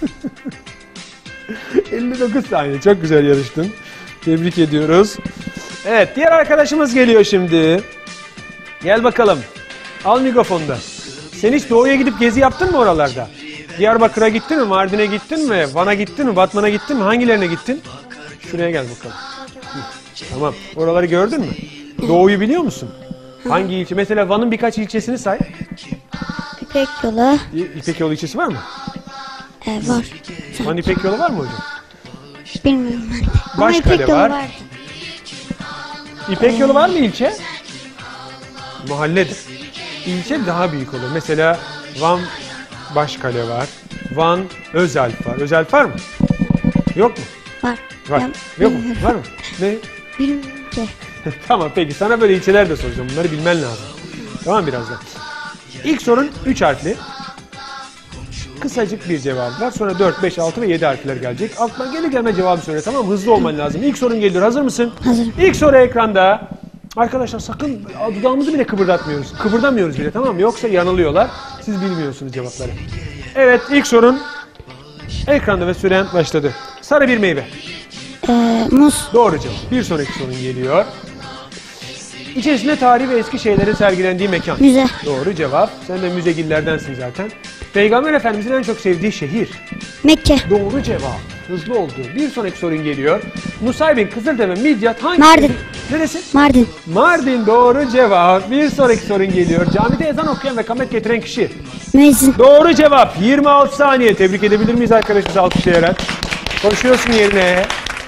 59 saniye. Çok güzel yarıştın. Tebrik ediyoruz. Evet, diğer arkadaşımız geliyor şimdi. Gel bakalım. Al mikrofonu da. Sen hiç doğuya gidip gezi yaptın mı oralarda? Diyarbakır'a gittin mi? Mardin'e gittin mi? Van'a gittin mi? Batman'a gittin mi? Hangilerine gittin? Şuraya gel bakalım. Tamam. Oraları gördün mü? Doğuyu biliyor musun? Hangi ilçe? Mesela Van'ın birkaç ilçesini say. İpek yolu İpek Yolu ilçesi var mı? var. Van İpek Yolu var mı hocam? Bilmiyorum ben de. Ama Başkale İpek yolu var. vardı. İpek Yolu var mı ilçe? Mahalledir. İlçe daha büyük olur. Mesela Van Başkale var. Van Özalp var. Özalp var mı? Yok mu? Var. Var. Ben Yok mu? bilmiyorum. Var mı? Ne? Bilmiyorum ki. Tamam peki. Sana böyle ilçeler de soracağım. Bunları bilmen lazım. Tamam birazdan. İlk sorun 3 harfli. Kısacık bir cevap var. Sonra 4, 5, 6 ve 7 harfler gelecek. Alttan gelir gelme cevabı söyle, tamam mı? Hızlı olman lazım. İlk sorun geliyor. Hazır mısın? Hazırım. İlk soru ekranda. Arkadaşlar sakın dudağımızı bile kıpırdatmıyoruz. Kıpırdamıyoruz bile, tamam mı? Yoksa yanılıyorlar. Siz bilmiyorsunuz cevapları. Evet, ilk sorun ekranda ve süren başladı. Sarı bir meyve. Muz. Doğru cevap. Bir sonraki sorun geliyor. İçerisinde tarihi ve eski şeylerin sergilendiği mekan. Müze. Doğru cevap. Sen de müzegillerdensin zaten. Peygamber Efendimizin en çok sevdiği şehir. Mekke. Doğru cevap. Hızlı oldu. Bir sonraki sorun geliyor. Nusaybin, Kızıltepe, Midyat hangi? Mardin. Neresi? Mardin. Mardin doğru cevap. Bir sonraki sorun geliyor. Camide ezan okuyan ve kamet getiren kişi. Müezzin. Doğru cevap. 26 saniye. Tebrik edebilir miyiz arkadaşımızı alkışlayarak? Koşuyorsun yerine.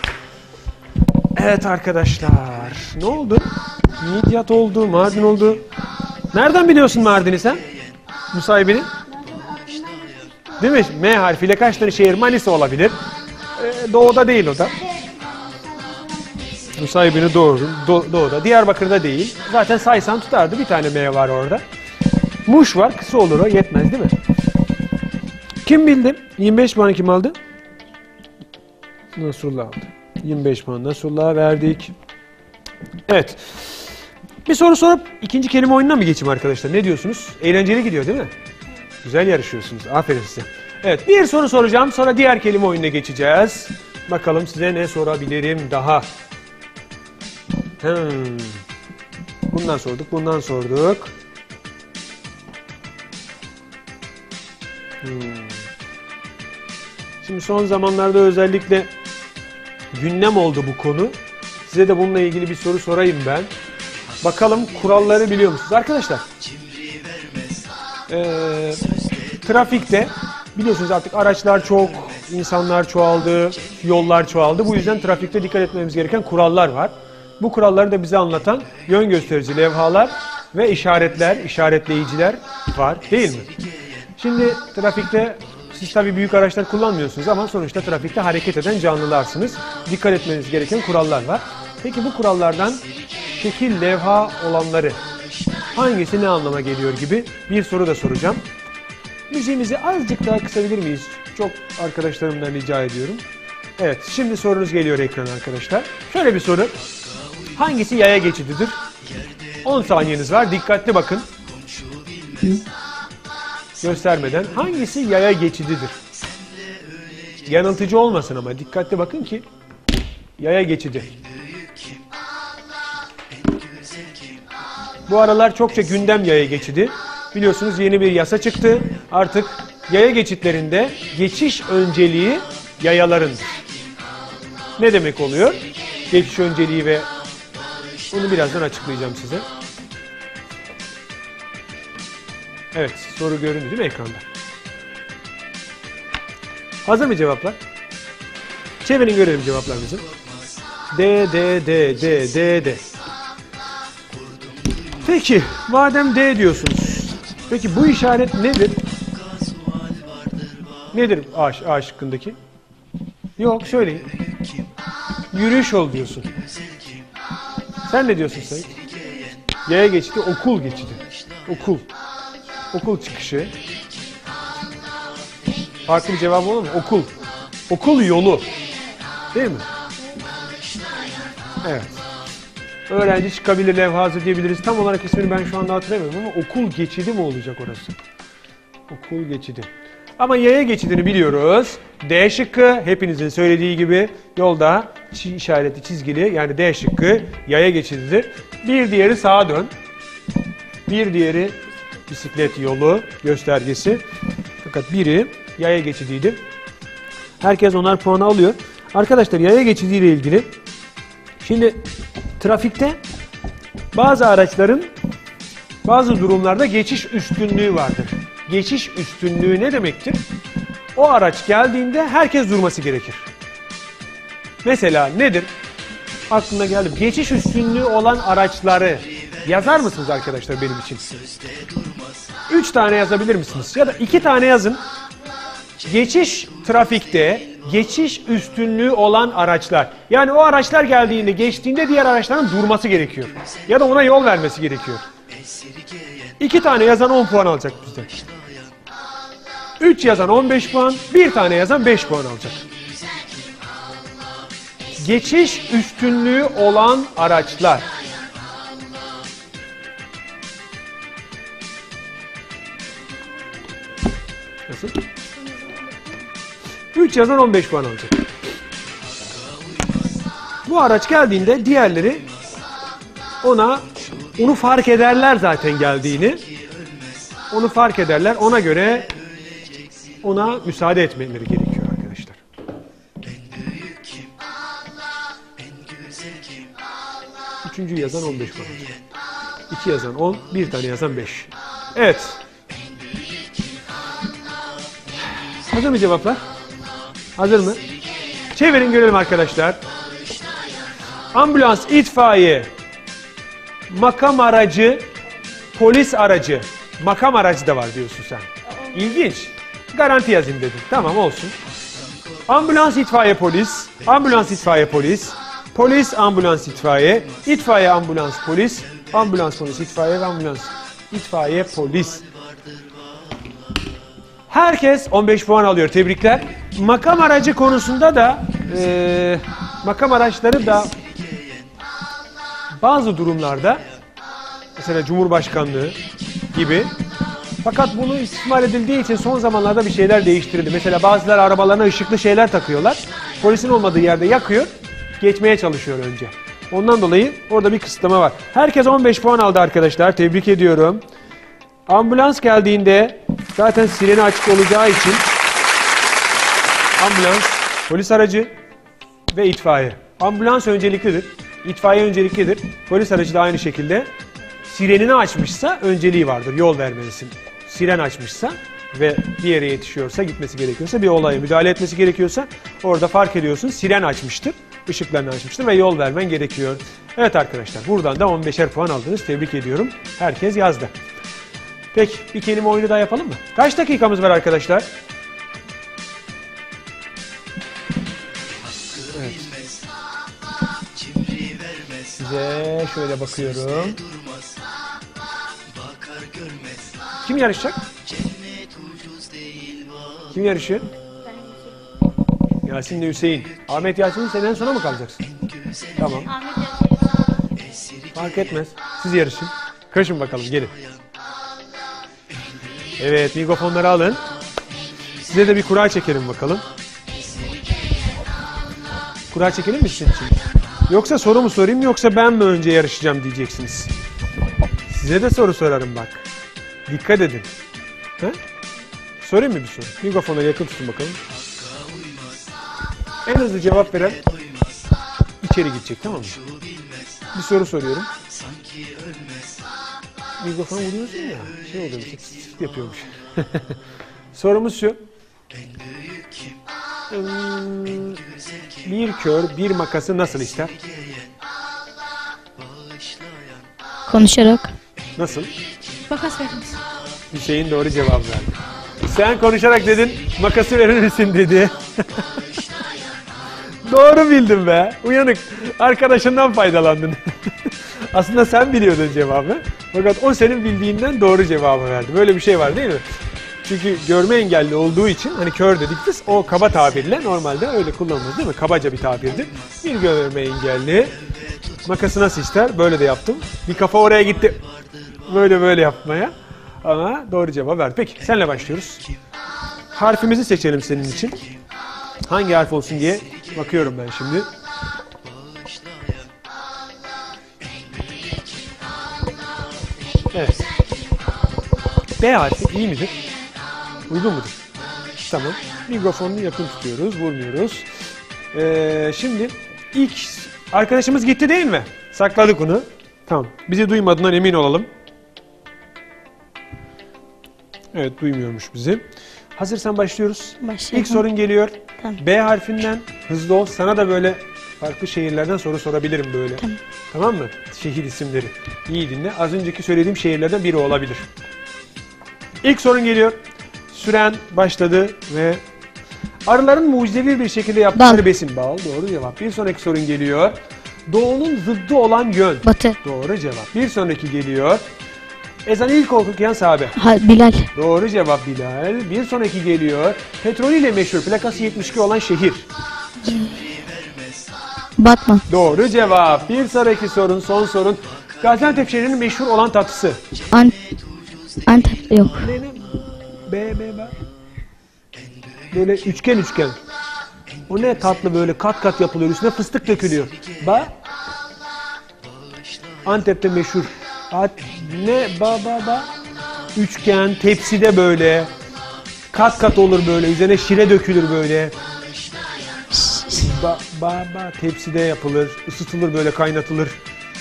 Evet arkadaşlar. Ne oldu? Midyat oldu, Mardin oldu. Nereden biliyorsun Mardin'i sen? Nusaybin'i? Değil mi? M harfiyle kaç tane şehir? Manisa olabilir. Doğuda değil o da. Nusaybin'i doğuda. Diyarbakır'da değil. Zaten saysan tutardı. Bir tane M var orada. Muş var. Kısa olur o. Yetmez değil mi? Kim bildi? 25 puanı kim aldı? Nasrullah aldı. 25 puan Nasrullah'a verdik. Evet. Bir soru sorup ikinci kelime oyununa mı geçeyim arkadaşlar? Ne diyorsunuz? Eğlenceli gidiyor değil mi? Güzel yarışıyorsunuz. Aferin size. Evet, bir soru soracağım. Sonra diğer kelime oyununa geçeceğiz. Bakalım size ne sorabilirim daha. Bundan sorduk, bundan sorduk. Şimdi son zamanlarda özellikle gündem oldu bu konu. Size de bununla ilgili bir soru sorayım ben. Bakalım kuralları biliyor musunuz? Arkadaşlar, Trafikte biliyorsunuz artık araçlar çok, insanlar çoğaldı, yollar çoğaldı. Bu yüzden trafikte dikkat etmemiz gereken kurallar var. Bu kuralları da bize anlatan yön gösterici levhalar ve işaretler, işaretleyiciler var değil mi? Şimdi trafikte siz tabii büyük araçlar kullanmıyorsunuz ama sonuçta trafikte hareket eden canlılarsınız. Dikkat etmeniz gereken kurallar var. Peki bu kurallardan şekil levha olanları hangisi ne anlama geliyor gibi bir soru da soracağım. Müziğimizi azıcık daha kısabilir miyiz? Çok arkadaşlarımdan rica ediyorum. Evet, şimdi sorunuz geliyor ekrana arkadaşlar. Şöyle bir soru. Hangisi yaya geçididir? 10 saniyeniz var. Dikkatli bakın. Göstermeden. Hangisi yaya geçididir? Yanıltıcı olmasın ama dikkatli bakın ki yaya geçidi. Bu aralar çokça gündem yaya geçidi. Biliyorsunuz yeni bir yasa çıktı. Artık yaya geçitlerinde geçiş önceliği yayalarındır. Ne demek oluyor? Geçiş önceliği ve bunu birazdan açıklayacağım size. Evet, soru göründü değil mi ekranda? Hazır mı cevaplar? Çevirin görelim cevaplarınızı. D. Peki, madem D diyorsunuz. Peki bu işaret nedir? Nedir A şıkkındaki? Yok, söyleyin. Yürüyüş yol diyorsun. Sen ne diyorsun Sayın? Yaya geçidi, okul geçidi. Okul. Okul çıkışı. Farklı bir cevap olur mu? Okul. Okul yolu. Değil mi? Evet. Öğrenci çıkabilir levhası diyebiliriz. Tam olarak ismini ben şu anda hatırlamıyorum ama okul geçidi mi olacak orası? Okul geçidi. Ama yaya geçidini biliyoruz. D şıkkı hepinizin söylediği gibi yolda işareti çizgili yani D şıkkı yaya geçididir. Bir diğeri sağa dön. Bir diğeri bisiklet yolu göstergesi. Fakat biri yaya geçidiydi. Herkes onar puanı alıyor. Arkadaşlar yaya geçidiyle ilgili şimdi trafikte bazı araçların bazı durumlarda geçiş üstünlüğü vardır. Geçiş üstünlüğü ne demektir? O araç geldiğinde herkes durması gerekir. Mesela nedir? Aklına geldi. Geçiş üstünlüğü olan araçları yazar mısınız arkadaşlar benim için? 3 tane yazabilir misiniz? Ya da 2 tane yazın. Geçiş trafikte geçiş üstünlüğü olan araçlar. Yani o araçlar geldiğinde, geçtiğinde diğer araçların durması gerekiyor. Ya da ona yol vermesi gerekiyor. 2 tane yazan 10 puan alacak bizden. 3 yazan 15 puan, 1 tane yazan 5 puan alacak. Geçiş üstünlüğü olan araçlar. Nasıl? 3 yazan 15 puan alacak. Bu araç geldiğinde diğerleri onu fark ederler zaten geldiğini. Onu fark ederler. Ona göre ona müsaade etmeleri gerekiyor arkadaşlar. Üçüncü yazan 15 puan alacak. 2 yazan 10, 1 tane yazan 5. Evet. Hazır mı cevaplar? Hazır mı? Çevirin görelim arkadaşlar. Ambulans, itfaiye, makam aracı, polis aracı. Makam aracı da var diyorsun sen. İlginç. Garanti yazayım dedim. Tamam olsun. Ambulans, itfaiye, polis. Ambulans, itfaiye, polis. Polis, ambulans, itfaiye. İtfaiye, ambulans, polis. Ambulans, polis, itfaiye ve ambulans. İtfaiye, polis. Herkes 15 puan alıyor. Tebrikler. Makam aracı konusunda da makam araçları da bazı durumlarda mesela Cumhurbaşkanlığı gibi fakat bunu istismar edildiği için son zamanlarda bir şeyler değiştirildi. Mesela bazıları arabalarına ışıklı şeyler takıyorlar. Polisin olmadığı yerde yakıyor. Geçmeye çalışıyor önce. Ondan dolayı orada bir kısıtlama var. Herkes 15 puan aldı arkadaşlar. Tebrik ediyorum. Ambulans geldiğinde zaten sireni açık olacağı için ambulans, polis aracı ve itfaiye. Ambulans önceliklidir. İtfaiye önceliklidir. Polis aracı da aynı şekilde sirenini açmışsa önceliği vardır. Yol vermelisin. siren açmışsa ve bir yere yetişiyorsa, gitmesi gerekiyorsa, bir olaya müdahale etmesi gerekiyorsa orada fark ediyorsun siren açmıştır, ışıklarını açmıştır ve yol vermen gerekiyor. Evet arkadaşlar, buradan da 15'er puan aldınız. Tebrik ediyorum. Herkes yazdı. Peki bir kelime oyunu daha yapalım mı? Kaç dakikamız var arkadaşlar? Evet. Size şöyle bakıyorum. Kim yarışacak? Kim yarışıyor? Yasin'le Hüseyin. Ahmet Yasin'in senden sonra mı kalacaksın? Tamam. Fark etmez. Siz yarışın. Koşun bakalım, gelin. Evet, mikrofonları alın. Size de bir kura çekelim bakalım. Kura çekelim mi sizin için? Yoksa soru mu sorayım, yoksa ben mi önce yarışacağım diyeceksiniz. Size de soru sorarım bak. Dikkat edin. Ha? Sorayım mı bir soru? Mikrofona yakın tutun bakalım. En hızlı cevap veren içeri gidecek, tamam mı? Bir soru soruyorum. Mikrofona vuruyorsun ya, şey oluyor, sırt yapıyormuş. Sorumuz şu. Bir kör bir makası nasıl ister? Konuşarak. Nasıl? Makas verir misin? Hüseyin doğru cevap verdi. Sen konuşarak dedin, makası verir misin dedi. Doğru bildin be. Uyanık. Arkadaşından faydalandın. Aslında sen biliyordun cevabı. Fakat o senin bildiğinden doğru cevabı verdi. Böyle bir şey var değil mi? Çünkü görme engelli olduğu için, hani kör dedik biz, o kaba tabirle normalde öyle kullanılır değil mi? Kabaca bir tabirdir. Bir görme engelli makası nasıl ister? Böyle de yaptım. Bir kafa oraya gitti. Böyle yapmaya. Ama doğru cevap verdi. Peki senle başlıyoruz. Harfimizi seçelim senin için. Hangi harf olsun diye bakıyorum ben şimdi. Evet. B harfi iyi midir? Uygun mudur? Tamam. Mikrofonunu yakın tutuyoruz, vurmuyoruz. Şimdi ilk arkadaşımız gitti değil mi? Sakladık onu. Tamam. Bizi duymadığından emin olalım. Evet, duymuyormuş bizi. Hazırsan başlıyoruz. Başlayalım. İlk sorun geliyor. Tamam. B harfinden hızlı ol. Sana da böyle farklı şehirlerden soru sorabilirim böyle. Tamam. Tamam mı? Şehir isimleri. İyi dinle. Az önceki söylediğim şehirlerden biri olabilir. İlk sorun geliyor. Süren başladı ve arıların mucizevi bir şekilde yaptıkları Bal. besin. Bal. Doğru cevap. Bir sonraki sorun geliyor. Doğunun zıddı olan yön. Batı. Doğru cevap. Bir sonraki geliyor. Ezanı ilk okuyan sahabe. Bilal. Doğru cevap Bilal. Bir sonraki geliyor. Petrolüyle meşhur, plakası 72 olan şehir. Batman. Doğru cevap. Bir sonraki sorun, son sorun. Gaziantep şehrinin meşhur olan tatlısı. Antep yok. B. Böyle üçgen. O ne tatlı, böyle kat kat yapılıyor. Üstüne fıstık dökülüyor. Antep'te meşhur. Üçgen, tepside böyle. Kat kat olur böyle. Üzerine şire dökülür böyle. Tepside yapılır. Isıtılır böyle, kaynatılır.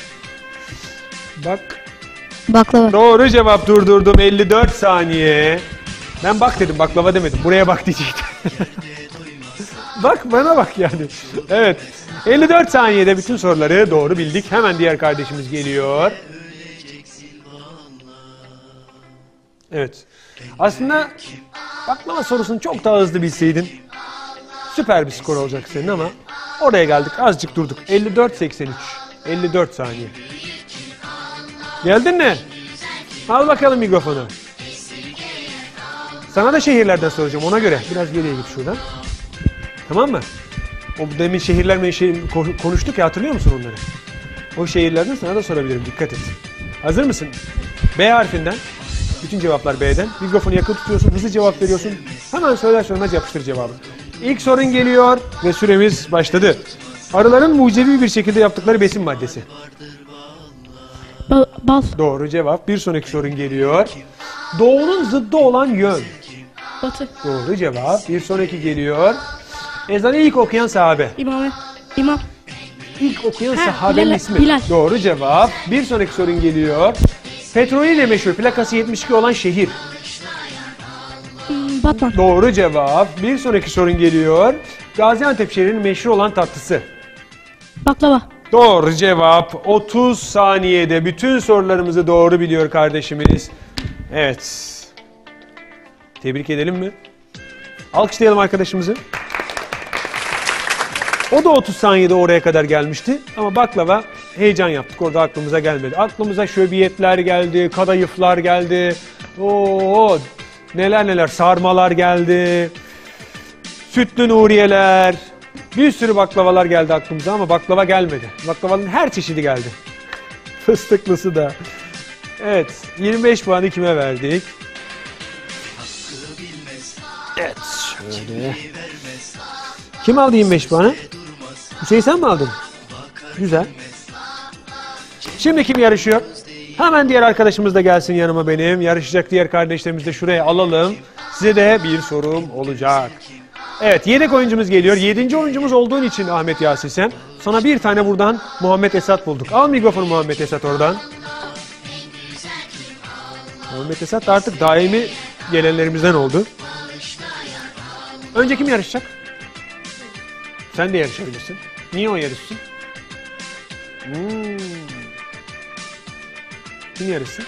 Baklava. Doğru cevap, durdurdum. 54 saniye. Ben bak dedim, baklava demedim. Buraya bak diyecektim. Bak, bana bak yani. Evet. 54 saniyede bütün soruları doğru bildik. Hemen diğer kardeşimiz geliyor. Evet. Aslında baklava sorusunu çok daha hızlı bilseydin süper bir skor olacak senin, ama oraya geldik, azıcık durduk. 54-83. 54 saniye. Geldin mi? Al bakalım mikrofonu. Sana da şehirlerden soracağım, ona göre. Biraz geriye git şuradan. Tamam mı? O demin konuştuk ya, hatırlıyor musun onları? O şehirlerden sana da sorabilirim, dikkat et. Hazır mısın? B harfinden. Bütün cevaplar B'den. Mikrofonu yakın tutuyorsun, hızlı cevap veriyorsun. Hemen söylemez yapıştır cevabı. İlk sorun geliyor ve süremiz başladı. Arıların mucizevi bir şekilde yaptıkları besin maddesi. Bal. Doğru cevap. Bir sonraki sorun geliyor. Doğunun zıddı olan yön. Batı. Doğru cevap. Bir sonraki geliyor. Ezanı ilk okuyan sahabe. İmam. İlk okuyan sahabenin Bilal, ismi. Bilal. Doğru cevap. Bir sonraki sorun geliyor. Petrolüyle meşhur, plakası 72 olan şehir. Patron. Doğru cevap. Bir sonraki sorun geliyor. Gaziantep şehrinin meşhur olan tatlısı. Baklava. Doğru cevap. 30 saniyede bütün sorularımızı doğru biliyor kardeşimiz. Evet. Tebrik edelim mi? Alkışlayalım arkadaşımızı. O da 30 saniyede oraya kadar gelmişti. Ama baklava heyecan yaptık. Orada aklımıza gelmedi. Aklımıza şöbiyetler geldi, kadayıflar geldi. Oo, neler neler, sarmalar geldi. Sütlü Nuriyeler. Bir sürü baklavalar geldi aklımıza ama baklava gelmedi. Baklavanın her çeşidi geldi. Fıstıklısı da. Evet, 25 puanı kime verdik? Evet, şöyle. Kim aldı 25 puanı? Hüseyin sen mi aldın? Güzel. Şimdi kim yarışıyor? Hemen diğer arkadaşımız da gelsin yanıma benim. Yarışacak diğer kardeşlerimizi de şuraya alalım. Size de bir sorum olacak. Evet, yedek oyuncumuz geliyor. 7. oyuncumuz olduğun için Ahmet Yasin sen. Sana bir tane buradan Muhammed Esat bulduk. Al mikrofonu Muhammed Esat oradan. Muhammed Esat da artık daimi gelenlerimizden oldu. Önce kim yarışacak? Sen de yarışabilirsin. Niye o yarışsın? Kim yarışsın?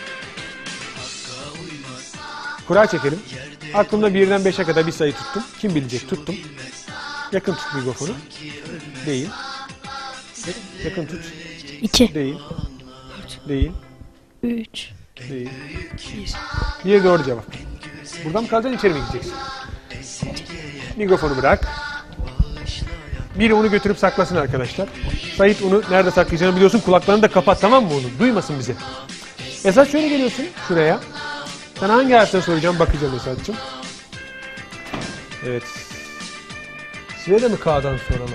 Kura çekelim. Aklımda 1'den 5'e kadar bir sayı tuttum. Kim bilecek? Tuttum. Yakın tut mikrofonu. Değil. Yakın tut. 2. Değil. Değil. 3. Değil. Bir doğru cevap. Buradan mı kalacaksın, içeri mi gideceksin? Mikrofonu bırak. Biri onu götürüp saklasın arkadaşlar. Sait onu nerede saklayacağını biliyorsun. Kulaklarını da kapat, tamam mı onu? Duymasın bizi. Esat şöyle geliyorsun şuraya. Sana hangi harften soracağım bakacağım Esat'cığım. Evet. Size de mi K'dan soralım?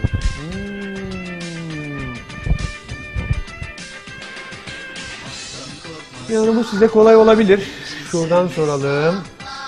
Yani bu size kolay olabilir. Şuradan soralım.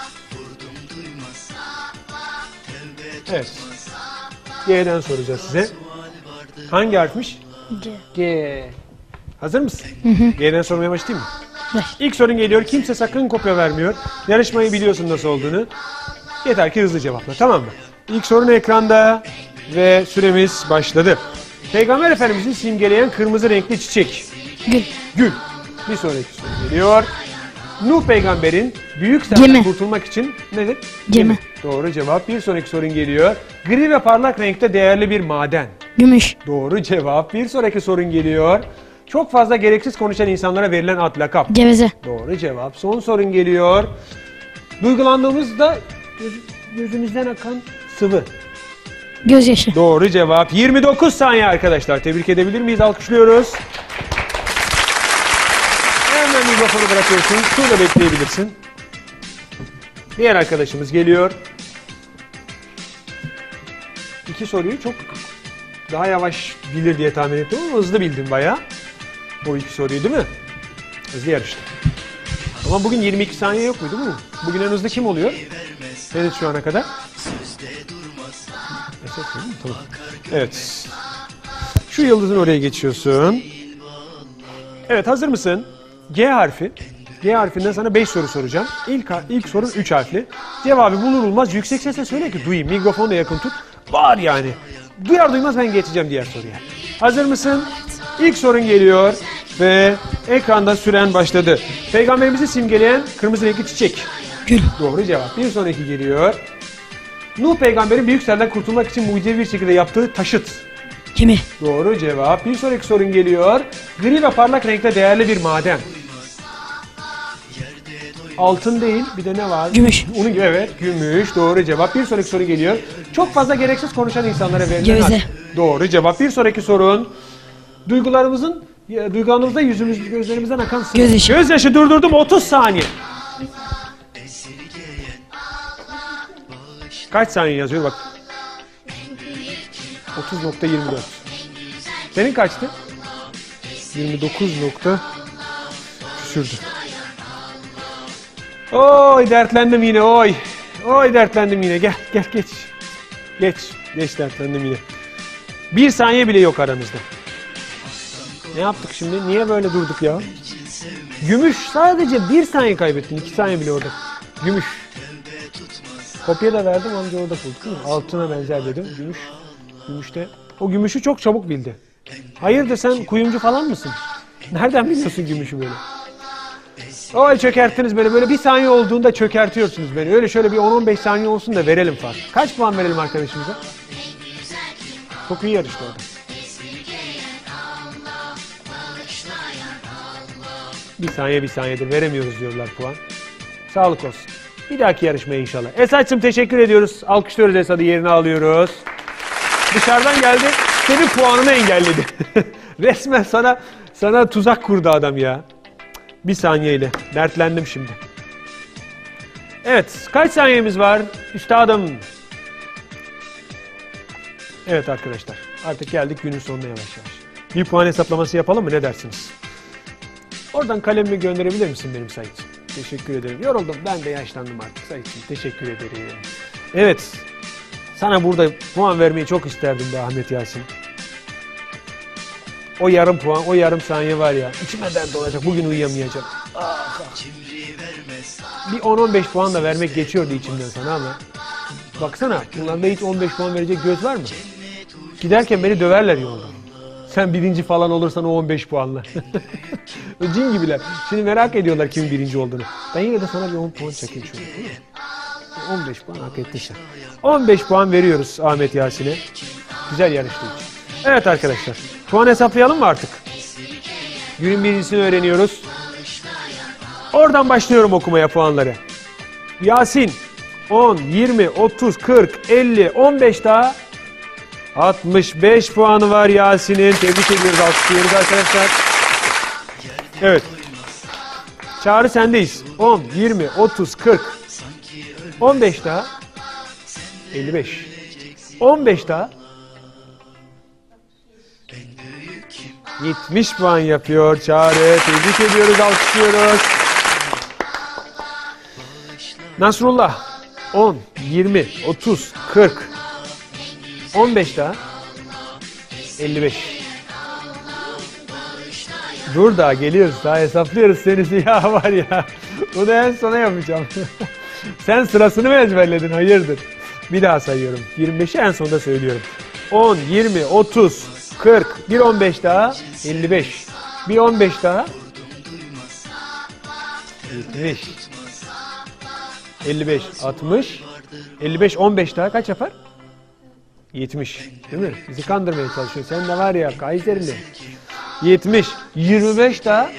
Evet. G'den soracağız size. Hangi harfmiş? C. G. Hazır mısın? G'den sormaya başlayayım mı? İlk sorun geliyor. Kimse sakın kopya vermiyor. Yarışmayı biliyorsun nasıl olduğunu. Yeter ki hızlı cevapla, tamam mı? İlk sorun ekranda ve süremiz başladı. Peygamber Efendimiz'i simgeleyen kırmızı renkli çiçek. Gül. Gül. Bir sonraki soru geliyor. Nuh peygamberin büyük Gemi. selden kurtulmak için nedir? Gemi. Doğru cevap. Bir sonraki sorun geliyor. Gri ve parlak renkte değerli bir maden. Gümüş. Doğru cevap. Bir sonraki sorun geliyor. Çok fazla gereksiz konuşan insanlara verilen ad, lakap. Geveze. Doğru cevap. Son sorun geliyor. Duygulandığımızda gözümüzden akan sıvı. Gözyaşı. Doğru cevap. 29 saniye arkadaşlar. Tebrik edebilir miyiz? Alkışlıyoruz. Hemen mikrofonu bırakıyorsun. Şurada bekleyebilirsin. Diğer arkadaşımız geliyor. İki soruyu çok daha yavaş bilir diye tahmin ettim ama hızlı bildin bayağı. O iki soruyu değil mi? Hızlı yarıştı. Ama bugün 22 saniye yok mu değil mi? Bugün en hızlı kim oluyor? Evet, şu ana kadar. Tamam. Evet. Şu yıldızın oraya geçiyorsun. Evet, hazır mısın? G harfi. G harfinden sana 5 soru soracağım. İlk sorun 3 harfli. Cevabı bulur bulmaz yüksek sesle söyle ki duyayım. Mikrofonu da yakın tut. Bağır yani. Duyar duymaz ben geçeceğim diğer soruya. Hazır mısın? İlk sorun geliyor ve ekranda süren başladı. Peygamberimizi simgeleyen kırmızı renkli çiçek. Gül. Doğru cevap. Bir sonraki geliyor. Nuh peygamberin büyük selden kurtulmak için mucizevi bir şekilde yaptığı taşıt. Gemi. Doğru cevap. Bir sonraki sorun geliyor. Gri ve parlak renkte değerli bir maden. Altın değil, bir de ne var? Gümüş. Onun gibi, evet, gümüş. Doğru cevap. Bir sonraki soru geliyor. Çok fazla gereksiz konuşan insanlara verilen Geveze. ad. Doğru cevap. Bir sonraki sorun. Duygularımızda yüzümüz, gözlerimizden akan sıvı. Gözyaşı. Gözyaşı durdurdum 30 saniye. Kaç saniye yazıyor bak. 30.24. Senin kaçtı? 29 nokta küsürdü. Oy dertlendim yine, oy. Oy dertlendim yine. Gel geç. Geç dertlendim yine. 1 saniye bile yok aramızda. Ne yaptık şimdi? Niye böyle durduk ya? Gümüş, sadece 1 saniye kaybettin. 2 saniye bile orada. Gümüş. Kopya da verdim, amca orada bulduk değil mi? Altına benzer dedim. Gümüş. Gümüşte. O gümüşü çok çabuk bildi. Hayırdır, sen kuyumcu falan mısın? Nereden biliyorsun gümüşü böyle? Oy, çökerttiniz beni. Böyle bir saniye olduğunda çökertiyorsunuz beni. Öyle şöyle bir 10-15 saniye olsun da verelim fark. Kaç puan verelim arkadaşımıza? Çok iyi yarıştı orada. Bir saniyedir veremiyoruz diyorlar puan. Sağlık olsun. Bir dahaki yarışmaya inşallah. Esat'cığım teşekkür ediyoruz. Alkışlıyoruz Esat'ı, yerine alıyoruz. Dışarıdan geldi, senin puanını engelledi. Resmen sana tuzak kurdu adam ya. Bir saniyeyle. Dertlendim şimdi. Evet, kaç saniyemiz var? Üstadım. Evet arkadaşlar, artık geldik günün sonuna yavaş yavaş. Bir puan hesaplaması yapalım mı? Ne dersiniz? Oradan kalemimi gönderebilir misin benim Sait'ciğim? Teşekkür ederim. Yoruldum. Ben de yaşlandım artık Sait'ciğim. Teşekkür ederim. Evet. Sana burada puan vermeyi çok isterdim be Ahmet Yasin. O yarım puan, o yarım saniye var ya. İçime dert olacak. Bugün uyuyamayacağım. Ah, ah. Bir 10-15 puan da vermek geçiyordu içimden sana ama. Baksana, bunlarda hiç 15 puan verecek göz var mı? Giderken beni döverler yolda. Sen birinci falan olursan o 15 puanla. Cin gibiler. Şimdi merak ediyorlar kimin birinci olduğunu. Ben yine de sana bir 10 puan çekeyim şöyle. 15 puan hak ettin sen. 15 puan veriyoruz Ahmet Yasin'e. Güzel yarıştığı için. Evet arkadaşlar. Puan hesaplayalım mı artık? Günün birincisini öğreniyoruz. Oradan başlıyorum okumaya puanları. Yasin 10, 20, 30, 40, 50, 15 daha 65 puanı var Yasin'in. Tebrik ediyoruz, alkışlıyoruz arkadaşlar. Evet. Çağrı sendeyiz. 10, 20, 30, 40. 15 daha 55. 15 daha 70 puan yapıyor Çağrı. Tebrik ediyoruz, alkışlıyoruz. Nasrullah 10, 20, 30, 40. 15 daha 55. Dur daha geliyoruz, daha hesaplıyoruz seni ya, var ya. Bunu en sona yapacağım. Sen sırasını mı ezberledin? Hayırdır? Bir daha sayıyorum. 25'i en sonda söylüyorum. 10, 20, 30, 40, bir 15 daha 55. Bir 15 daha 70. 55, 60. 55, 15 daha kaç yapar? 70. Değil mi? Bizi kandırmaya çalışıyor. Sen de var ya Kayseri'li. 70. 25 daha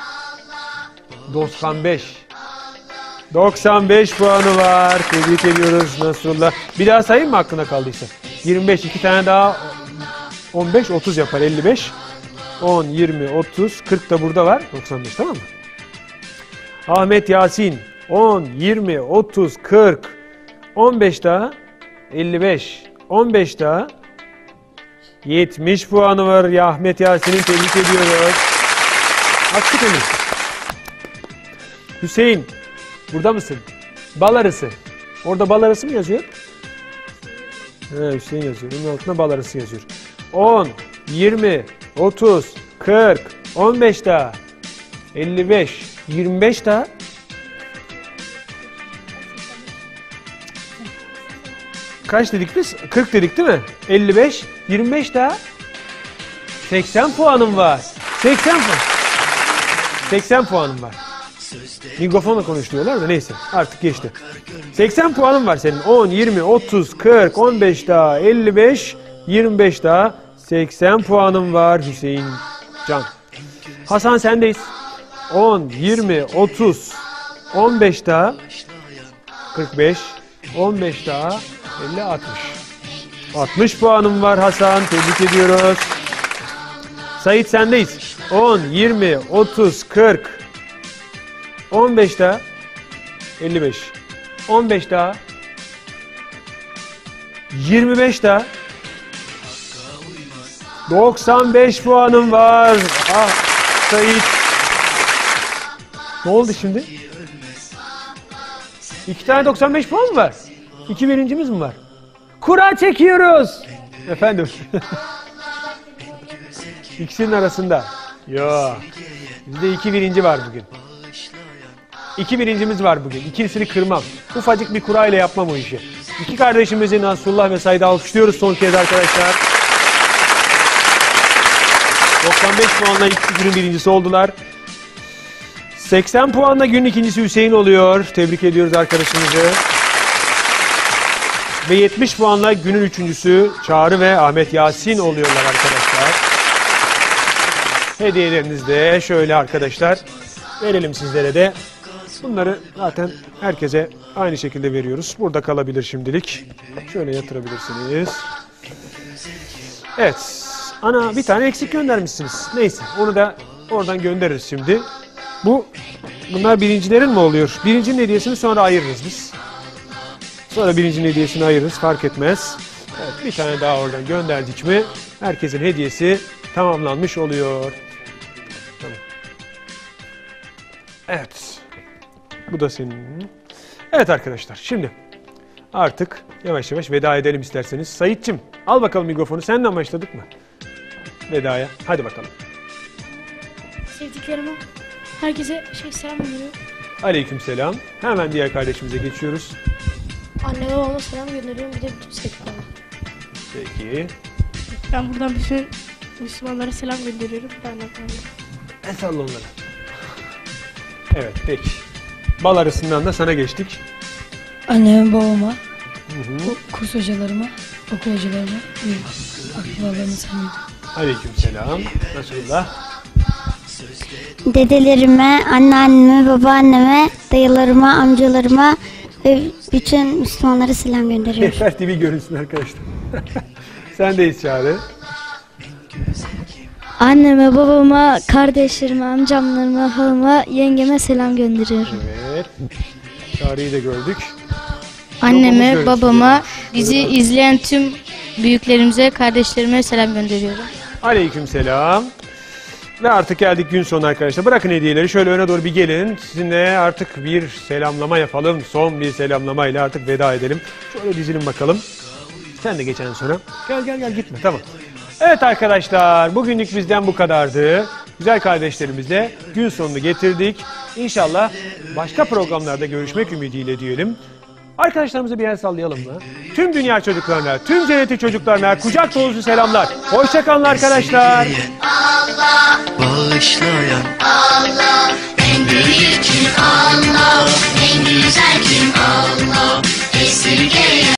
95. 95 puanı var. Tebrik ediyoruz Nasrullah. Bir daha sayayım mı aklına kaldıysa? 25, 2 tane daha 15, 30 yapar. 55. 10, 20, 30, 40 da burada var. 95, tamam mı? Ahmet Yasin 10, 20, 30, 40. 15 daha 55. 15 daha 70 puanı var ya Ahmet Yasin'in, tebrik ediyoruz. Aksik Emir. Hüseyin, burada mısın? Bal arısı. Orada bal arısı mı yazıyor? He, Hüseyin yazıyor. Bunun altında bal arısı yazıyor. 10, 20, 30, 40, 15 daha 55, 25 daha 'Kaç dedik biz? 40 dedik değil mi? 55, 25 daha 80 puanım var. 80 puan. 80 puanım var. Mikrofonla konuşuyorlar da neyse artık geçti. 80 puanım var senin. 10, 20, 30, 40, 15 daha 55, 25 daha 80 puanım var Hüseyin Can. Hasan sendeyiz. 10, 20, 30, 15 daha 45, 15 daha 50, 60. 60 puanım var Hasan. Tebrik ediyoruz. Sait sendeyiz. 10, 20, 30, 40. 15 daha 55. 15 daha 25 daha 95 puanım var. Ah Sait. Ne oldu şimdi? 2 tane 95 puan mı var? 2 birincimiz mi var? Kura çekiyoruz. Efendim. İkisinin arasında. Yok. Bizde 2 birinci var bugün. İki birincimiz var bugün. İkincisini kırmam. Ufacık bir kura ile yapmam o işi. İki kardeşimizi Nasrullah ve Said'i alkışlıyoruz son kez arkadaşlar. 95 puanla ilk günün birincisi oldular. 80 puanla günün ikincisi Hüseyin oluyor. Tebrik ediyoruz arkadaşımızı. Ve 70 puanla günün üçüncüsü Çağrı ve Ahmet Yasin oluyorlar arkadaşlar. Hediyelerinizi de şöyle arkadaşlar verelim sizlere de. Bunları zaten herkese aynı şekilde veriyoruz. Burada kalabilir şimdilik. Şöyle yatırabilirsiniz. Evet. Ana bir tane eksik göndermişsiniz. Neyse onu da oradan göndeririz şimdi. Bunlar birincilerin mi oluyor? Birincinin hediyesini sonra ayırırız biz. Sonra birincinin hediyesini ayırırız, fark etmez. Evet, bir tane daha oradan gönderdik mi herkesin hediyesi tamamlanmış oluyor. Tamam. Evet. Bu da senin. Evet arkadaşlar şimdi artık yavaş yavaş veda edelim isterseniz. Saitçim al bakalım mikrofonu. Seninle başladık mı? Vedaya. Hadi bakalım. Sevdiklerime herkese selam gönderiyorum. Aleykümselam. Hemen diğer kardeşimize geçiyoruz. Anneme babama selam gönderiyorum. Bir de bütün sevdiklerime. Peki. Ben buradan bütün Müslümanlara selam gönderiyorum. El salla onlara. Evet peki. Bal arasından da sana geçtik. Anneme, babama, kurs hocalarıma, okul hocalarıma, akrabalarıma selam. Aleykümselam. Nasıllah? Dedelerime, anneanneme, babaanneme, dayılarıma, amcalarıma ve bütün Müslümanlara selam gönderiyorum. Rehber TV görünsün arkadaşlar. Sendeyiz Çağrı. Anneme, babama, kardeşlerime, amcamlarıma, halama, yengeme selam gönderiyorum. Evet. Çağrı'yı da gördük. Anneme, Yolumuz babama, görüntülüyormuş. bizi izleyen tüm büyüklerimize, kardeşlerime selam gönderiyorum. Aleykümselam. Ve artık geldik gün sonu arkadaşlar. Bırakın hediyeleri şöyle öne doğru bir gelin. Sizinle artık bir selamlama yapalım. Son bir selamlamayla artık veda edelim. Şöyle dizilin bakalım. Sen de geçen sonra. Gel gitme tamam. Evet arkadaşlar bugünlük bizden bu kadardı. Güzel kardeşlerimizle gün sonunu getirdik. İnşallah başka programlarda görüşmek ümidiyle diyelim. Arkadaşlarımıza bir el sallayalım mı? Tüm dünya çocuklarına, tüm cenneti çocuklarına kucak dolusu selamlar. Hoşça kalın arkadaşlar. Bağışlayan Allah, en büyük kim Allah, en güzel kim Allah, esirgeyen